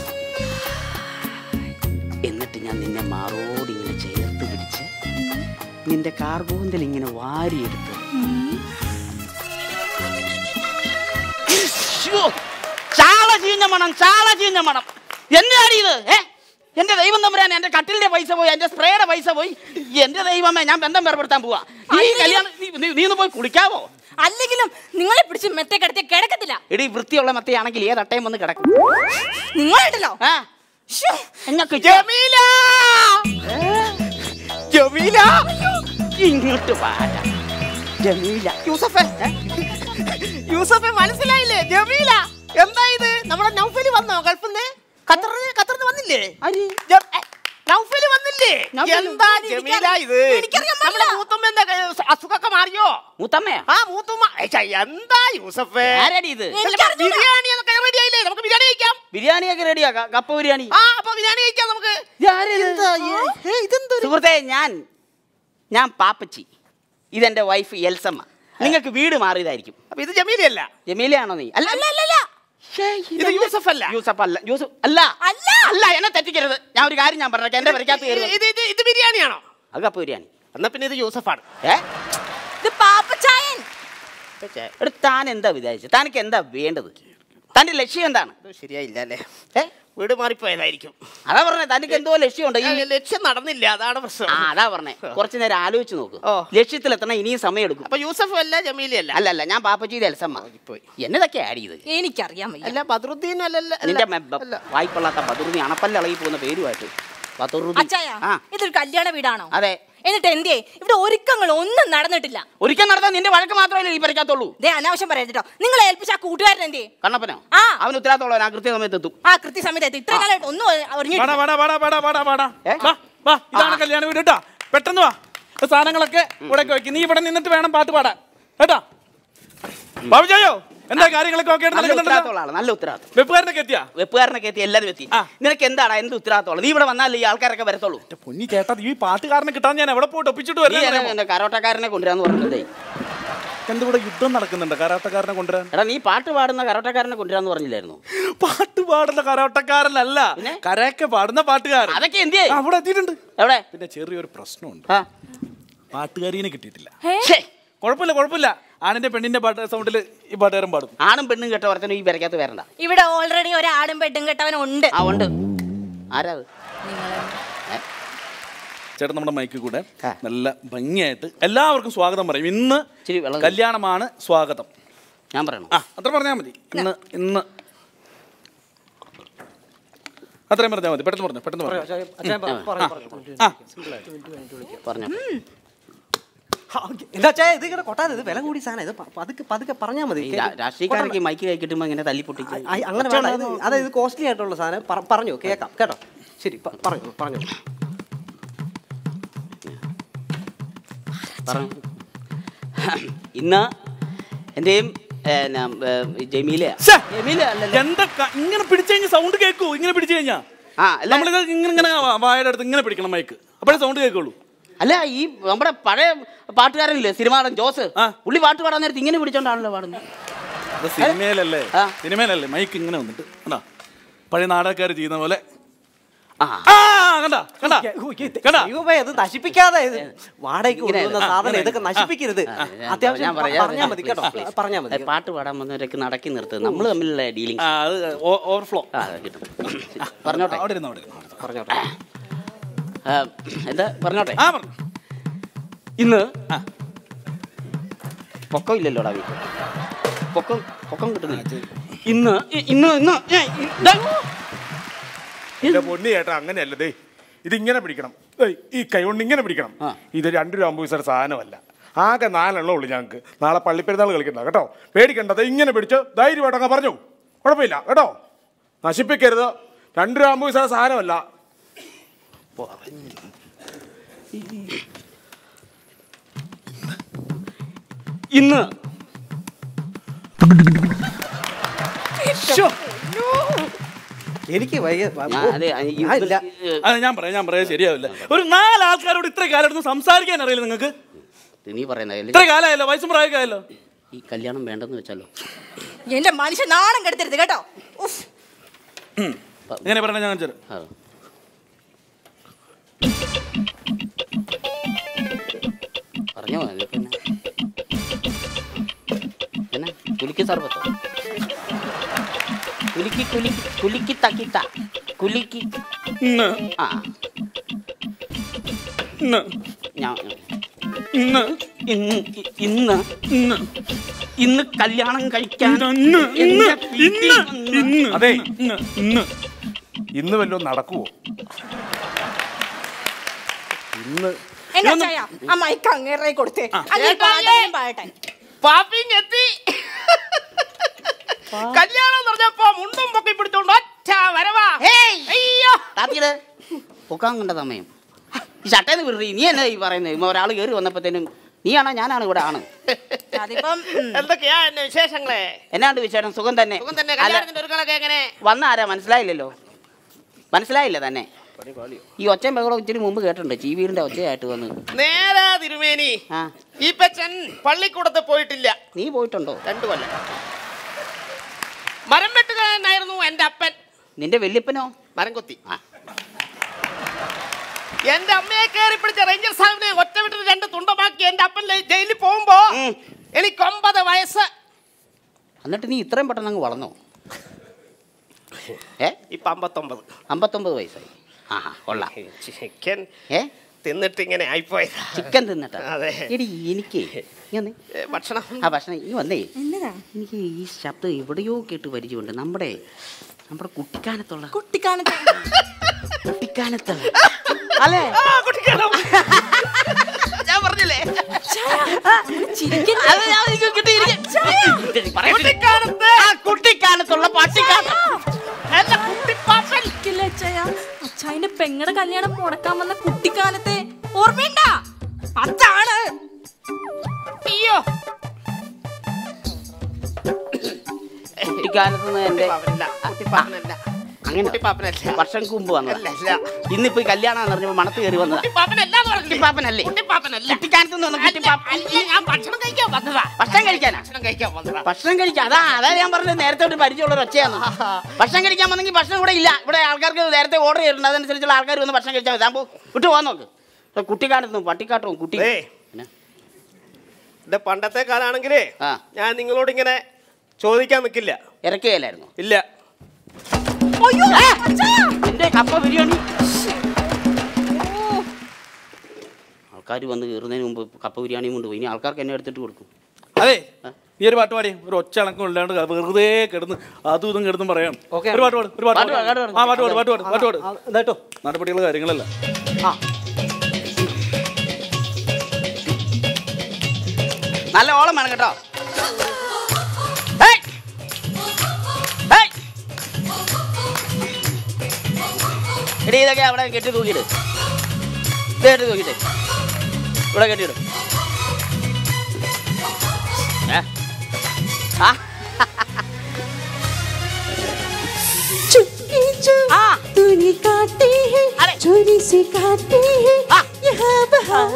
G: എന്നിട്ട് ഞാൻ നിന്നെ മാറോട് ഇങ്ങനെ ചേർത്ത് പിടിച്ച് നിന്റെ കാർകൂന്തൽ ഇങ്ങനെ വാരിയെടുത്ത് ചാള ചീഞ്ഞ മണം ചാള ചീഞ്ഞ മണം. എന്നാണ് ഇത്? ഏ എന്റെ ദൈവം തമ്പുരാൻ, എന്റെ കട്ടിലിന്റെ പൈസ പോയി, എന്റെ സ്പ്രേയുടെ പൈസ പോയി. എന്റെ ദൈവമേ, ഞാൻ ബന്ധം വേർപെടുത്താൻ പോവാ. ഈ കല്യാണം നീ ഒന്ന് പോയി കുളിക്കാവോ?
J: അല്ലെങ്കിലും നിങ്ങളെ പിടിച്ച് മെത്ത കിടത്തി കിടക്കത്തില്ല.
G: എടി വൃത്തിയുള്ള മെത്തയാണെങ്കിൽ ഏതട്ടയും വന്ന് കിടക്കും.
J: നിങ്ങളുണ്ടല്ലോ
G: ഇങ്ങോട്ട് പാടാ ജമീല.
H: യൂസഫേ യൂസഫേ മനസ്സിലായില്ലേ? ജമീല എന്താ ഇത്? നമ്മുടെ നൗഫല് വന്നോ? ഗൾഫിന്ന് ഖത്തറിന് ഖത്തറിന് വന്നില്ലേ? നൗഫല് വന്നില്ലേ? എന്താ ജമീല ഇത്? നമ്മുടെ മൂത്തമ്മ എന്താ അസുഖമൊക്കെ മാറിയോ?
G: മൂത്തമ്മയാ?
H: ആ മൂത്തുമ്മ. എന്താ യൂസഫേ
G: ഇത്?
H: ബിരിയാണി ഒക്കെ റെഡി ആയില്ലേ? നമുക്ക് ബിരിയാണി കഴിക്കാം.
G: ബിരിയാണിയൊക്കെ റെഡിയാ. കപ്പ ബിരിയാണി.
H: ആ അപ്പൊ ബിരിയാണി കഴിക്കാം നമുക്ക്.
G: സുഹൃത്തെ, ഞാൻ ഞാൻ പാപ്പച്ചി. ഇതെന്റെ വൈഫ് എൽസമ്മ. നിങ്ങൾക്ക് വീട് മാറിയതായിരിക്കും.
H: അപ്പൊ ഇത് ജമീലയല്ല?
G: ജമീലയാണോ നീ? അല്ല
J: അല്ല അല്ല.
H: ഇത് യൂസഫ് അല്ല.
G: യൂസഫ് അല്ല. യൂസഫ് അല്ല അല്ല എന്നെ തെറ്റിക്കരുത്. ഞാൻ ഒരു കാര്യം ഞാൻ പറഞ്ഞേക്കാം. എന്റെ വരയ്ക്കകത്ത്
H: ഇത് ബിരിയാണിയാണോ?
G: അത് കപ്പ ബിരിയാണി.
H: എന്നാ പിന്നെ ഇത് യൂസഫാണ്.
G: ഏ
J: ഇത് പാപ്പച്ചായൻ.
G: താൻ എന്താ വിചാരിച്ചത്? തനിക്ക് എന്താ വേണ്ടത്? തന്റെ ലക്ഷ്യം എന്താണ്?
H: ശരിയായില്ല അല്ലേ? ഏ വീട് മാറിപ്പോയതായിരിക്കും.
G: അതാ പറഞ്ഞേ, തനിക്ക് എന്തോ ലക്ഷ്യമുണ്ട്. ഈ
H: ലക്ഷ്യം നടന്നില്ല, അതാണ് പ്രശ്നം.
G: ആ അതാ പറഞ്ഞേ. കുറച്ചു നേരം ആലോചിച്ച് നോക്ക്. ലക്ഷ്യത്തിലെത്തണം ഇനിയും സമയം എടുക്കും.
H: അപ്പൊ യൂസഫ് അല്ല ജമീലയല്ല?
G: അല്ല അല്ല, ഞാൻ പാപ്പച്ചിയുടെ എൽസമ്മ. എന്നതൊക്കെ ആഡ് ചെയ്ത്
J: എനിക്കറിയാൻ വയ്യ.
H: അല്ല ബദ്രുദ്ദീൻ അല്ലല്ല.
G: നിന്റെ വായ്പൊള്ളാത്ത ബദുർനി അണപ്പല്ലളകി പോകുന്ന പേരുമായിട്ട് പത്ത്
J: അച്ചായ
G: ആ
J: ഇതൊരു കല്യാണ വീടാണോ?
G: അതെ.
J: എന്നിട്ട് എന്തേ ഇവിടെ ഒരുക്കങ്ങൾ ഒന്നും നടന്നിട്ടില്ല?
G: ഒരിക്കൽ നടത്താൻ നിന്റെ വഴക്ക് മാത്രമല്ലേ ഈ പരിക്കാത്തുള്ളൂ.
J: ദേ അനാവശ്യം പറയട്ടോ. നിങ്ങളെ ഏൽപ്പിച്ച ആ കൂട്ടുകാരൻ എന്തേ?
G: കണ്ണപ്പനോ?
J: ആ
G: അവന് ഉത്തരവാദിത്തമുള്ള ആ കൃത്യ സമയത്ത് എത്തും.
J: ആ കൃത്യസമയത്ത് എത്തും. ഇത്ര കാലമായിട്ട് ഒന്നും അറിഞ്ഞിട്ടില്ല.
K: ഇതാണ് കല്യാണ വീട് കേട്ടാ. പെട്ടെന്ന് വാ, സാധനങ്ങളൊക്കെ ഇവിടെ വെക്കും. നീ ഇവിടെ നിന്നിട്ട് വേണം പാട്ട് പാടാൻ കേട്ടാ. ബാബുജായോ എന്താ കാര്യങ്ങളൊക്കെ ഓക്കെ
G: നല്ല ഉത്തരവാദിത്തം.
K: വെപ്പുകാരനൊക്കെ എത്തിയാ?
G: വെപ്പുകാരനൊക്കെ എത്തി, എല്ലാവരും എത്തി. നിനക്ക് എന്താണ് എന്ത് ഉത്തരവാദിത്തമുള്ളത്? നീ ഇവിടെ വന്നാലേ ഈ ആൾക്കാരൊക്കെ വരത്തുള്ളൂ.
K: പൊന്നി ചേട്ടാ, ഈ പാട്ടുകാരനെ കിട്ടാൻ ഞാൻ എവിടെ പോയിട്ട് ഒപ്പിച്ചിട്ട് വരാം.
G: കരോട്ടക്കാരനെ കൊണ്ടുവരാന്ന് പറഞ്ഞതേ.
K: എന്തുകൂടെ യുദ്ധം നടക്കുന്നുണ്ട് കരാട്ടക്കാരനെ കൊണ്ടുവരാൻ?
G: എടാ നീ പാട്ട് പാടുന്ന കരോട്ടക്കാരനെ കൊണ്ടുവരാന്ന് പറഞ്ഞില്ലായിരുന്നു?
K: പാട്ട് പാടുന്ന കരോട്ടക്കാരനല്ല, കരയൊക്കെ പാടുന്ന പാട്ടുകാരൻ.
G: അതൊക്കെ എന്ത്
K: അവിടെ എത്തിയിട്ടുണ്ട്.
G: എവിടെ?
K: പിന്നെ ചെറിയൊരു പ്രശ്നമുണ്ട്, പാട്ടുകാരിനെ കിട്ടിയിട്ടില്ല. കുഴപ്പമില്ല കുഴപ്പമില്ല, ആണിന്റെ പെണ്ണിന്റെ പാട്ട് സൗണ്ടിൽ ഈ പാട്ടുകാരൻ പാടും.
G: ആണും പെണ്ണും കേട്ട വർത്തനും ഈ പെരക്കകത്ത് വരണ്ട.
J: ഇവിടെ ഓൾറെഡി ഒരു ആടും പെണ്ണും കേട്ടവൻ ഉണ്ട്.
G: ആ ഉണ്ട്. ആരാ?
K: ചേട്ടൻ നമ്മുടെ മൈക്കിൽ കൂടെ നല്ല ഭംഗിയായിട്ട് എല്ലാവർക്കും സ്വാഗതം പറയും. ഇന്ന് കല്യാണമാണ്, സ്വാഗതം
G: ഞാൻ പറയണം.
K: ആ അത്ര പറഞ്ഞാൽ മതി. ഇന്ന് ഇന്ന് അത്രയും പറഞ്ഞാൽ മതി. പെട്ടെന്ന് പറഞ്ഞു പെട്ടെന്ന്
G: പറഞ്ഞു.
H: എന്താ ഇത് കൊട്ടാൻ ഇത് വില കൂടി സാധനം, ഇത് പതുക്കെ പതുക്കെ പറഞ്ഞാൽ മതി.
G: രാഷ്ട്രീയക്കാരൊക്കെ മൈക്ക് കൈ കിട്ടുമ്പോ ഇങ്ങനെ തല്ലിപ്പൊട്ടിച്ച്
H: അങ്ങനെ വേണം. അതായത് കോസ്റ്റ്ലി ആയിട്ടുള്ള സാധനം പറഞ്ഞു കേൾക്കാം കേട്ടോ. ശരി പറഞ്ഞു പറഞ്ഞു
G: ഇന്ന് എന്റെയും ജമീല
K: എന്താ ഇങ്ങനെ പിടിച്ചു കഴിഞ്ഞാൽ സൗണ്ട് കേൾക്കൂ. ഇങ്ങനെ പിടിച്ചു കഴിഞ്ഞാ നമ്മളിത് ഇങ്ങനെ ഇങ്ങനെ വായുടെ അടുത്ത് ഇങ്ങനെ പിടിക്കണം മൈക്ക്, അപ്പോഴേ സൗണ്ട് കേൾക്കുള്ളൂ.
G: അല്ല ഈ നമ്മുടെ പഴയ പാട്ടുകാരനില്ലേ സിനിമാടൻ ജോസ്, പുള്ളി പാട്ട് പാടാൻ നേരത്ത് ഇങ്ങനെ പിടിച്ചോണ്ടാണല്ലോ പാടുന്നത്.
K: സിനിമയിലല്ലേ സിനിമയിലല്ലേ മൈക്ക് ഇങ്ങനെ വന്നിട്ട് കണ്ടാ പഴയ നാടകക്കാർ ചെയ്യുന്ന പോലെ.
H: നശിപ്പിക്കാതെ വാടകയ്ക്ക് സാധനം ഇതൊക്കെ നശിപ്പിക്കരുത്. അത്യാവശ്യം പറഞ്ഞാൽ മതി കേട്ടോ, പറഞ്ഞാൽ മതി.
G: പാട്ട് പാടാൻ വന്നവരൊക്കെ നടക്കി നിർത്തുന്നത് നമ്മൾ തമ്മിലുള്ള ഡീലിംഗ്
K: ഓവർഫ്ലോ.
G: പറഞ്ഞോട്ടെ
H: പറഞ്ഞോട്ടെ
G: എന്താ പറഞ്ഞോട്ടെ. ഇന്ന് പൊക്കം ഇല്ലല്ലോടാ വീട്ടിൽ, പൊക്കം പൊക്കം കിട്ടുന്നില്ല. ഇന്ന് ഇന്ന് ഇന്ന്
L: പൊന്നി ചേട്ടാ അങ്ങനെയല്ല. ദേ ഇതിങ്ങനെ പിടിക്കണം, ഈ കൈ കൊണ്ട് ഇങ്ങനെ പിടിക്കണം. ഇത് രണ്ട് രൂപ അമ്പത് പൈസയുടെ സാധനമല്ല, ആകെ നാലെണ്ണം ഉള്ളു ഞങ്ങൾക്ക്. നാളെ പള്ളിപ്പെരുന്നാൾ കളിക്കണ്ട കേട്ടോ, പേടിക്കണ്ടത്. ഇങ്ങനെ പിടിച്ച് ധൈര്യമായിട്ടങ്ങ് പറഞ്ഞു, കുഴപ്പമില്ല കേട്ടോ, നശിപ്പിക്കരുത്. രണ്ട് രൂപ അമ്പത് പൈസയുടെ സാധനമല്ല.
G: ഇന്ന്
H: എനിക്ക്
K: ഞാൻ പറയാം ഞാൻ പറയാം ശരിയാവില്ല. ഒരു നാലാൾക്കാരോട് ഇത്ര കാലം സംസാരിക്കാൻ അറിയില്ല നിങ്ങൾക്ക്?
G: നീ പറയുന്ന
K: ഇത്ര കാലമായല്ലോ, വയസ്സും പ്രായമൊക്കെയായല്ലോ.
G: ഈ കല്യാണം വേണ്ടെന്ന് വെച്ചാലോ?
J: എന്റെ മനുഷ്യൻ നാണം കെടുത്തരുത് കേട്ടോ.
K: എങ്ങനെ പറഞ്ഞ ഞാൻ കാണിച്ചു
G: പറഞ്ഞോ. പിന്നെ കുലിക്ക് സർബത്തോ? കുലിക്ക് കുലിക്ക് കുലിക്ക് തക്കിത്ത കുലിക്ക് ആ ഞാൻ ഇന്ന് ഇന്ന് ഇന്ന് ഇന്ന് ഇന്ന് കല്യാണം കഴിക്കാൻ
L: അതെ ഇന്ന് ഇന്ന് വല്ലതും നടക്കുവോ? ഇന്ന്
J: ആ മൈക്ക് അങ്ങേറെ കൊടുത്തേ.
H: പാപ്പിങ്ങെത്തി. കല്യാണം പറഞ്ഞപ്പോ മുണ്ടും പൊക്കി പിടിച്ചോണ്ട് ഒറ്റ വരവാ.
G: പൊക്കാൻ കണ്ട സമയം ഈ ചട്ടേന്ന് വിടറി. നീ എന്നാ ഈ പറയുന്നത്? ഒരാൾ കയറി വന്നപ്പോഴത്തേനും നീയാണോ ഞാനാണ് ഇവിടെ ആണ്.
H: എന്തൊക്കെയാ എന്നെ വിശേഷങ്ങളെ?
G: എന്നാണ്ട് വിശേഷം? സുഖം തന്നെ.
H: എങ്ങനെ
G: വന്ന ആരാ മനസ്സിലായില്ലല്ലോ? മനസ്സിലായില്ല തന്നെ. ഈ ഒച്ചയും ബഹളം ഇച്ചിരി മുമ്പ് കേട്ടിട്ടുണ്ട്, ടി വിയുടെ ഒച്ചയായിട്ട് വന്ന്.
H: നേരാ തിരുമേനി. ഈ പച്ചൻ പള്ളിക്കൂടത്ത് പോയിട്ടില്ല.
G: നീ പോയിട്ടുണ്ടോ?
H: രണ്ടു കൊല്ലം. മരം വെട്ടുകാരനായിരുന്നു എന്റെ അപ്പൻ.
G: നിന്റെ വല്യപ്പനോ?
H: മരം കൊത്തി. എന്റെ അമ്മയെ കയറി പിടിച്ച റേഞ്ചർ സാഹിബിനെ ഒറ്റ വിട്ടിട്ട് രണ്ട് തുണ്ടമാക്കി എന്റെ അപ്പൻ ജയിലിൽ പോകുമ്പോ എനിക്ക് ഒമ്പത് വയസ്സ്.
G: എന്നിട്ട് നീ ഇത്രയും പെട്ടെന്ന് അങ്ങ് വളർന്നോ? ഏ
H: ഇപ്പൊ അമ്പത്തൊമ്പത്
G: അമ്പത്തൊമ്പത് വയസ്സായി. ആഹാ കൊള്ളാം.
H: ചിക്കൻ
G: ഏ
H: തിന്നിട്ട് ഇങ്ങനെ ആയിപ്പോയി.
G: ചിക്കൻ തിന്നിട്ടാ?
H: അതെ.
G: എടി എനിക്ക്
H: ഭക്ഷണം
G: ആ ഭക്ഷണം ഈ വന്നേ. എനിക്ക് ഈ ശബ്ദം എവിടെയോ കേട്ട് പരിചയമുണ്ട്. നമ്മുടെ നമ്മുടെ കുട്ടിക്കാനത്തുള്ള
J: കുട്ടിക്കാനത്ത്
G: കുട്ടിക്കാനത്തുള്ള അല്ലേ ഞാൻ പറഞ്ഞില്ലേ കുട്ടിക്കാനത്തുള്ള പട്ടിക്കാലം
J: അച്ഛായിന്റെ പെങ്ങടെ കല്യാണം മുടക്കാൻ വന്ന കുട്ടിക്കാലത്തെ ഓർമ്മയുണ്ട? അതാണ്.
G: അയ്യോ കുട്ടിക്കാലത്ത് എന്റെ അങ്ങനെ വർഷം മുമ്പ് വന്നതല്ല. ഇന്നിപ്പോ ഈ കല്യാണം പറഞ്ഞപ്പോ മണത്ത് കയറി വന്നതാ. കുട്ടിപ്പാപ്പനല്ലേ? കുട്ടിക്കാലത്ത് ഭക്ഷണം കഴിക്കാനാ? ഭക്ഷണം കഴിക്കാൻ അതാ അതാ ഞാൻ പറഞ്ഞത്. നേരത്തെ ഒരു പരിചയമുള്ള ഒച്ചയാണ്. ഭക്ഷണം കഴിക്കാൻ വന്നെങ്കിൽ ഭക്ഷണം ഇവിടെ ഇല്ല. ഇവിടെ ആൾക്കാർക്ക് നേരത്തെ ഓർഡർ ചെയ്തിട്ടുണ്ട്. അതനുസരിച്ചുള്ള ആൾക്കാർ വന്ന് ഭക്ഷണം കഴിച്ചാൽ മതി. താമ്പോ വിട്ടു പോകാൻ നോക്ക്. കുട്ടിക്കാലത്തും പട്ടിക്കാട്ടവും കുട്ടി
H: എന്റെ പണ്ടത്തെ കാലാണെങ്കിലേ ഞാൻ നിങ്ങളോട് ഇങ്ങനെ ചോദിക്കാൻ നിൽക്കില്ല.
G: ഇറക്കുകയില്ലായിരുന്നു.
H: ഇല്ല.
G: എന്റെ കപ്പ ബിരിയാണി ആൾക്കാർ വന്ന് കയറുന്നതിന് മുമ്പ് കപ്പ ബിരിയാണിയും കൊണ്ട് പോയി. ഇനി ആൾക്കാർക്ക് എന്നെ എടുത്തിട്ട് കൊടുക്കും.
K: അതെ, നീ ഒരു പാട്ട് പാടി. ഒരു ഒച്ച അണക്കം ഇല്ലാണ്ട് വെറുതെ കിടന്ന് അതും ഇതും കിടന്നും പറയാം. ഒരു പാട്ട് പാട്. ഒരു പാട്ട് പാട്. ആ പാട്ട് പാട്. പാട്ട് പാട്. പാട്ട് പാട്. എന്താട്ടോ നടപടിയുള്ള കാര്യങ്ങളല്ല.
G: നല്ല ഓളം വേണം കേട്ടോ. എടീ ഇതൊക്കെ അവിടെ കെട്ടി തൂക്കിയിട്ട് ഇതേട്ട് തൂക്കിയിട്ട് ഇവിടെ കെട്ടിയിടും.
I: तूने काटे हैं चोरी से काटे हैं यहाँ बहार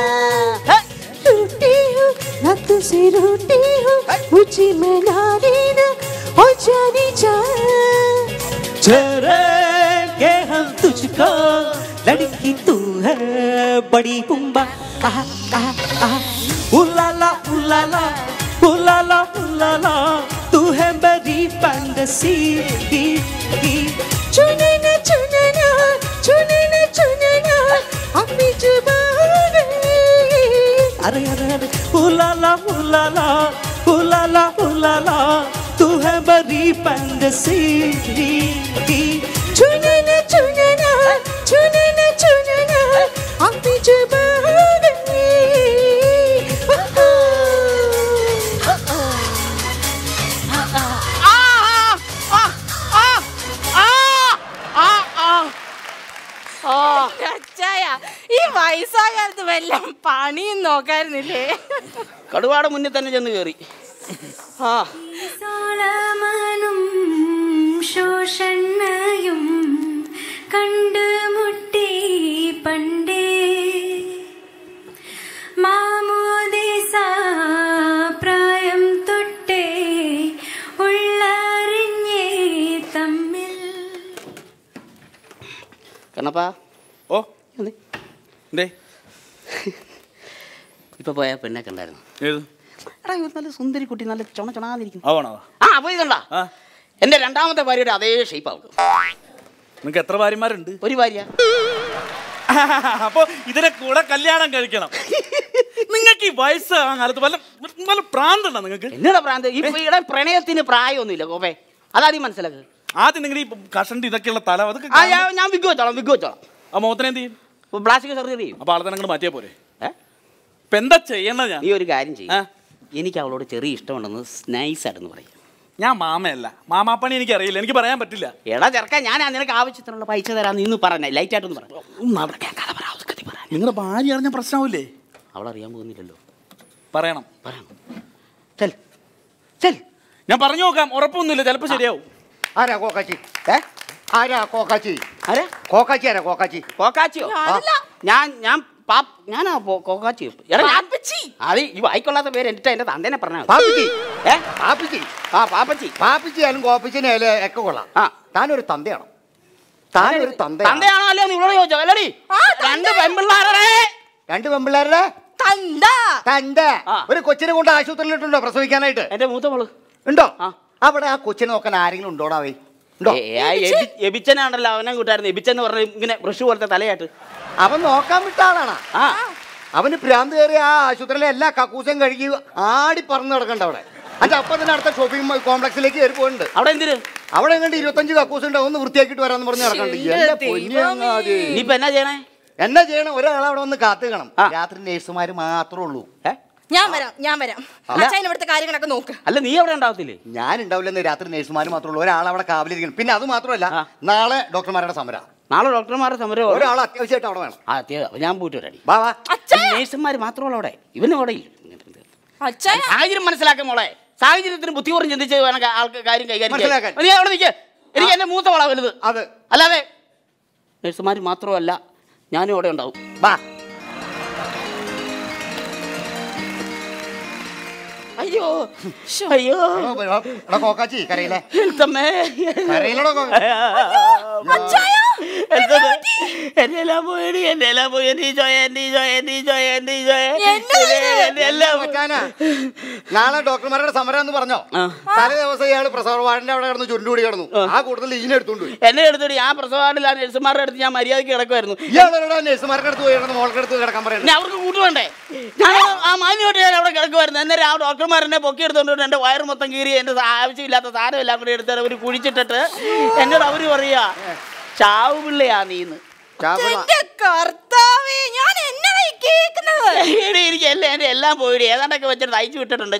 I: टूटी हूँ रात से रोटी हूँ मुझे मना देना और जाने जा
M: चलेंगे हम तुझको लड़की तू है बड़ी बुम्बा आहा आहा आहा उलाला उलाला उलाला उलाला तू है मेरी फैंटेसी
I: चुने न चुनना चुने न चुनना अपनी जुबान
M: अरे अरे अरे उलाला उलाला उलाला उलाला तू है मेरी फैंटेसी
I: चुने न चुनना चुने न चुनना अपनी जुबान
J: ഈ വയസ്സാകാലത്ത് വല്ല പണിയും നോക്കായിരുന്നില്ലേ?
G: കടുവാട് മുന്നിൽ തന്നെ ചെന്ന് കയറി. ആ
I: സോളമനും ശോഷണയും കണ്ടുമുട്ടി പണ്ടേ മാമോദിസ പ്രായം തൊട്ടേ ഉള്ളറിഞ്ഞേ തമ്മിൽ.
G: കണ്ണപ്പാ
K: ഓ എന്തേ
G: ഇപ്പൊ പോയ പെണ്ണെ കണ്ടായിരുന്നു.
K: ഏത്?
G: എടാ ഇവർ നല്ല സുന്ദരി കുട്ടി, നല്ല ചുണ ചുണാന്നിരിക്കുന്നു.
K: ആവണോ?
G: ആ പോയി കണ്ടാ എന്റെ രണ്ടാമത്തെ ഭാര്യയുടെ അതേ ഷേപ്പ് ആവും.
K: നിങ്ങക്ക് എത്ര ഭാര്യമാരുണ്ട്? ഒരു
G: ഭാര്യ.
K: അപ്പൊ ഇതിനെ കൂടെ കല്യാണം കഴിക്കണം. നിങ്ങൾക്ക് ഈ വയസ്സ് ആ കാലത്ത് വല്ല വല്ല പ്രാന്തണ്ടോ നിങ്ങൾക്ക്?
G: എന്നോടാ പ്രാന്ത്? ഇവിടെ പ്രണയത്തിന് പ്രായമൊന്നുമില്ല കോപ്പേ, അതാദ്യം മനസ്സിലാക്കുക.
K: ആദ്യം നിങ്ങൾ ഈ കഷണ്ടി ഇതൊക്കെയുള്ള തല അതൊക്കെ
G: ഞാൻ വിഗ് വെച്ചോളാം വിഗ് വെച്ചോളാം.
K: ആ മുഖത്തിന് എന്ത് ചെയ്യും?
G: പ്ലാസ്റ്റിക് സർജറി ചെയ്യും.
K: അപ്പൊ ആളെ തന്നെ അങ്ങോട്ട് മാറ്റിയാ പോരെ? ഇപ്പൊ എന്താ ചെയ്യണത്? ഞാൻ
G: ഈ ഒരു കാര്യം ചെയ്യും. എനിക്ക് അവളോട് ചെറിയ ഇഷ്ടമുണ്ടെന്ന് നൈസായിട്ടെന്ന് പറയും.
K: ഞാൻ മാമയല്ല, മാമാപ്പണി എനിക്ക് അറിയില്ല, എനിക്ക് പറയാൻ പറ്റില്ല.
G: എടാ ചെറുക്കാൻ ഞാൻ നിനക്ക് ആവശ്യത്തിനുള്ള പൈസ തരാന്ന് ഇന്ന് പറഞ്ഞ ലൈറ്റ് ആയിട്ടൊന്ന് പറഞ്ഞു.
K: നിങ്ങളുടെ ഭാര്യ അറിഞ്ഞ പ്രശ്നമില്ലേ?
G: അവളറിയാൻ പോകുന്നില്ലല്ലോ.
K: പറയണം
G: പറയണം.
K: ഞാൻ പറഞ്ഞു നോക്കാം, ഉറപ്പൊന്നുമില്ല, ചിലപ്പോ ശരിയാവും.
N: ആരാ കോക്കാച്ചി? ഏ ആരാ കോക്കാച്ചി?
G: ആരാ
N: കോക്കാച്ചി? ആരാ കോക്കാച്ചി?
G: കോക്കാച്ചിയോ? ഞാൻ ഞാൻ ഞാനാ കോക്കാച്ചി. അത് ഈ വായിക്കൊള്ളാത്ത പേര് എന്നിട്ട് എന്റെ തന്തേനെ പറഞ്ഞാൽ
N: പാപ്പിച്ചി.
G: ഏ
N: പാപ്പിച്ചി?
G: ആ പാപ്പച്ചി.
N: പാപ്പിച്ചിയാലും കോപ്പച്ചിനായാലും ഒക്കെ കൊള്ളാം. ആ താനൊരു തന്തയാണോ? താനൊരു തന്ത
G: തന്തയാണോ അല്ലയോ നിങ്ങളോട് ചോദിച്ചോ? അല്ലടി രണ്ട് പെൺപിള്ളാരുടെ
N: രണ്ട് പെൺപിള്ളാരുടെ തന്ത ഒരു കൊച്ചിനെ കൊണ്ട് ആശുപത്രിയിലിട്ടുണ്ടോ പ്രസവിക്കാനായിട്ട്?
G: എന്റെ മൂത്ത മോള്
N: ഉണ്ടോ? അവിടെ ആ കൊച്ചിനെ നോക്കാൻ ആരെങ്കിലും ഉണ്ടോടാവേ?
G: എബിച്ചനാണല്ലോ അവനെ കൂട്ടായിരുന്നു. എബിച്ചെന്ന് പറഞ്ഞ ഇങ്ങനെ ബ്രഷ് പോലത്തെ തലയായിട്ട്
N: അവൻ നോക്കാൻ വിട്ട ആളാണ്. അവന് ഭ്രാന്ത് കയറി ആ ആശുപത്രിയിലെ എല്ലാ കക്കൂസും കഴുകി ആടി പറന്ന് കിടക്കണ്ട അവിടെ. അതിന്റെ അപ്പം തന്നെ അടുത്ത ഷോപ്പിംഗ് കോംപ്ലക്സിലേക്ക് കയറി പോയിട്ടുണ്ട്.
G: അവിടെ എന്തിന്?
N: അവിടെ കണ്ട് ഇരുപത്തഞ്ച് കക്കൂസ് ഉണ്ടാവും ഒന്ന് വൃത്തിയാക്കിട്ട് വരാന്ന് പറഞ്ഞ് നടക്കണ്ട്. എന്റെ പൊന്നിയങ്ങാതി.
G: ഇനിയിപ്പോ എന്നാ ചെയ്യണേ?
N: എന്നാ ചെയ്യണം? ഒരാളവിടെ വന്ന് കാത്തുകണം. രാത്രി നേഴ്സുമാര് മാത്രമേ ഉള്ളൂ.
J: ഞാൻ വരാം ഞാൻ വരാം അച്ഛൻ ഇവിടുത്തെ കാര്യങ്ങളൊക്കെ നോക്ക്.
G: അല്ല നീ അവിടെ ഉണ്ടാവത്തില്ലേ?
N: ഞാൻ ഉണ്ടാവില്ലെന്ന് രാത്രി നേഴ്സുമാര് മാത്രമേ ഉള്ളൂ. ഒരാൾ അവിടെ കാവലിരിക്കണം. പിന്നെ അത് മാത്രമല്ല, നാളെ ഡോക്ടർമാരുടെ സമരം.
G: നാളെ ഡോക്ടർമാരുടെ സമരം.
N: ഒരാൾ അത്യാവശ്യമായിട്ട് അവിടെ വേണം.
G: അത്യാവശ്യം ഞാൻ പോയിട്ട് വരാടി.
N: വാ വാ.
G: നേഴ്സുമാര് മാത്രമല്ല അവിടെ, ഇവനും അവിടെ ഇല്ല. സാഹചര്യം മനസ്സിലാക്കാൻ മോളെ. സാഹചര്യത്തിന് ബുദ്ധിപൂർവ്വം ചിന്തിച്ച് വേണം ആൾക്ക് കാര്യം കൈകാര്യം ചെയ്യാൻ. നീ അവിടെ നിൽക്കുക. എനിക്ക് എന്റെ മൂത്ത മോളാ വലുത്.
N: അത്
G: അല്ലാതെ നേഴ്സുമാർ മാത്രമല്ല, ഞാനും അവിടെ ഉണ്ടാവും.
N: വാ.
G: അയ്യോ അയ്യോ
N: കോക്കാച്ചി കരയിലെ
G: എന്നെല്ലാം പോയി എന്നെല്ലാം പോയി എന്റെ ചോയ എന്റെ ചോയ എന്റെ ചോയ എന്റെ ചോയ.
N: നാളെ ഡോക്ടർമാരുടെ സമരം എന്ന് പറഞ്ഞോ. തലേ ദിവസം ഇയാള് പ്രസവ വാർഡിന്റെ അവിടെ കിടന്ന് ചുരുണ്ടുകൂടി കിടന്നു. ആ കൂട്ടത്തിൽ ഇതിനെ എടുത്തോണ്ട്
G: എന്നെ എടുത്തോടി. ആ പ്രസവ വാർഡിൽ ആ നഴ്സുമാരുടെ അടുത്ത് ഞാൻ മര്യാദയ്ക്ക് കിടക്കുമായിരുന്നു.
N: ഇയാളുടെ നഴ്സുമാരുടെ അടുത്ത് പോയി കിടന്ന് മോളുടെ അടുത്ത് കിടക്കാൻ പറയുന്നത്.
G: അവർക്ക് കൂട്ടുവേണ്ടേ? ഞാൻ ആ മാന്യമായിട്ട് ഞാൻ അവിടെ കിടക്കുമായിരുന്നു. എന്നേരം ആ ഡോക്ടർമാരെന്നെ പൊക്കി എടുത്തോണ്ട് എന്റെ വയറ് മൊത്തം കീറി എന്റെ ആവശ്യമില്ലാത്ത സാധനം എല്ലാം കൂടി എടുത്ത് അവർ കുഴിച്ചിട്ടിട്ട് എന്നോട് അവര് പറയാ ചാവ് പിള്ളയാ നീന്ന്. എനിക്ക് എല്ലാം എന്റെ എല്ലാം പോയിടി. ഏതാണ്ടൊക്കെ വെച്ചിട്ട് തയ്ച്ചു വിട്ടിട്ടുണ്ട്.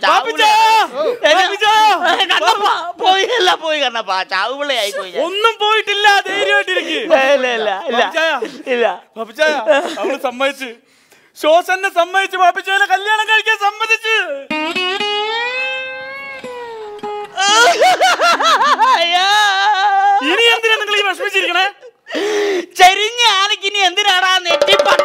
G: പോയി എല്ലാം പോയി കണ്ണപ്പാ. ചാവ് പിള്ളയായി പോയി.
K: ഒന്നും പോയിട്ടില്ല. അവള് സമ്മതിച്ച്, ശോസന്നെ സമ്മതിച്ച്, പാപ്പിച്ചോനെ കല്യാണം കഴിക്കാൻ സമ്മതിച്ച്.
G: ഇനി എന്തിനാ നിങ്ങൾ ഈ വിഷമിച്ചിരിക്കണേ? ചെരിഞ്ഞ ആനക്കിനി എന്തിനാടാ നെറ്റിപ്പട്ട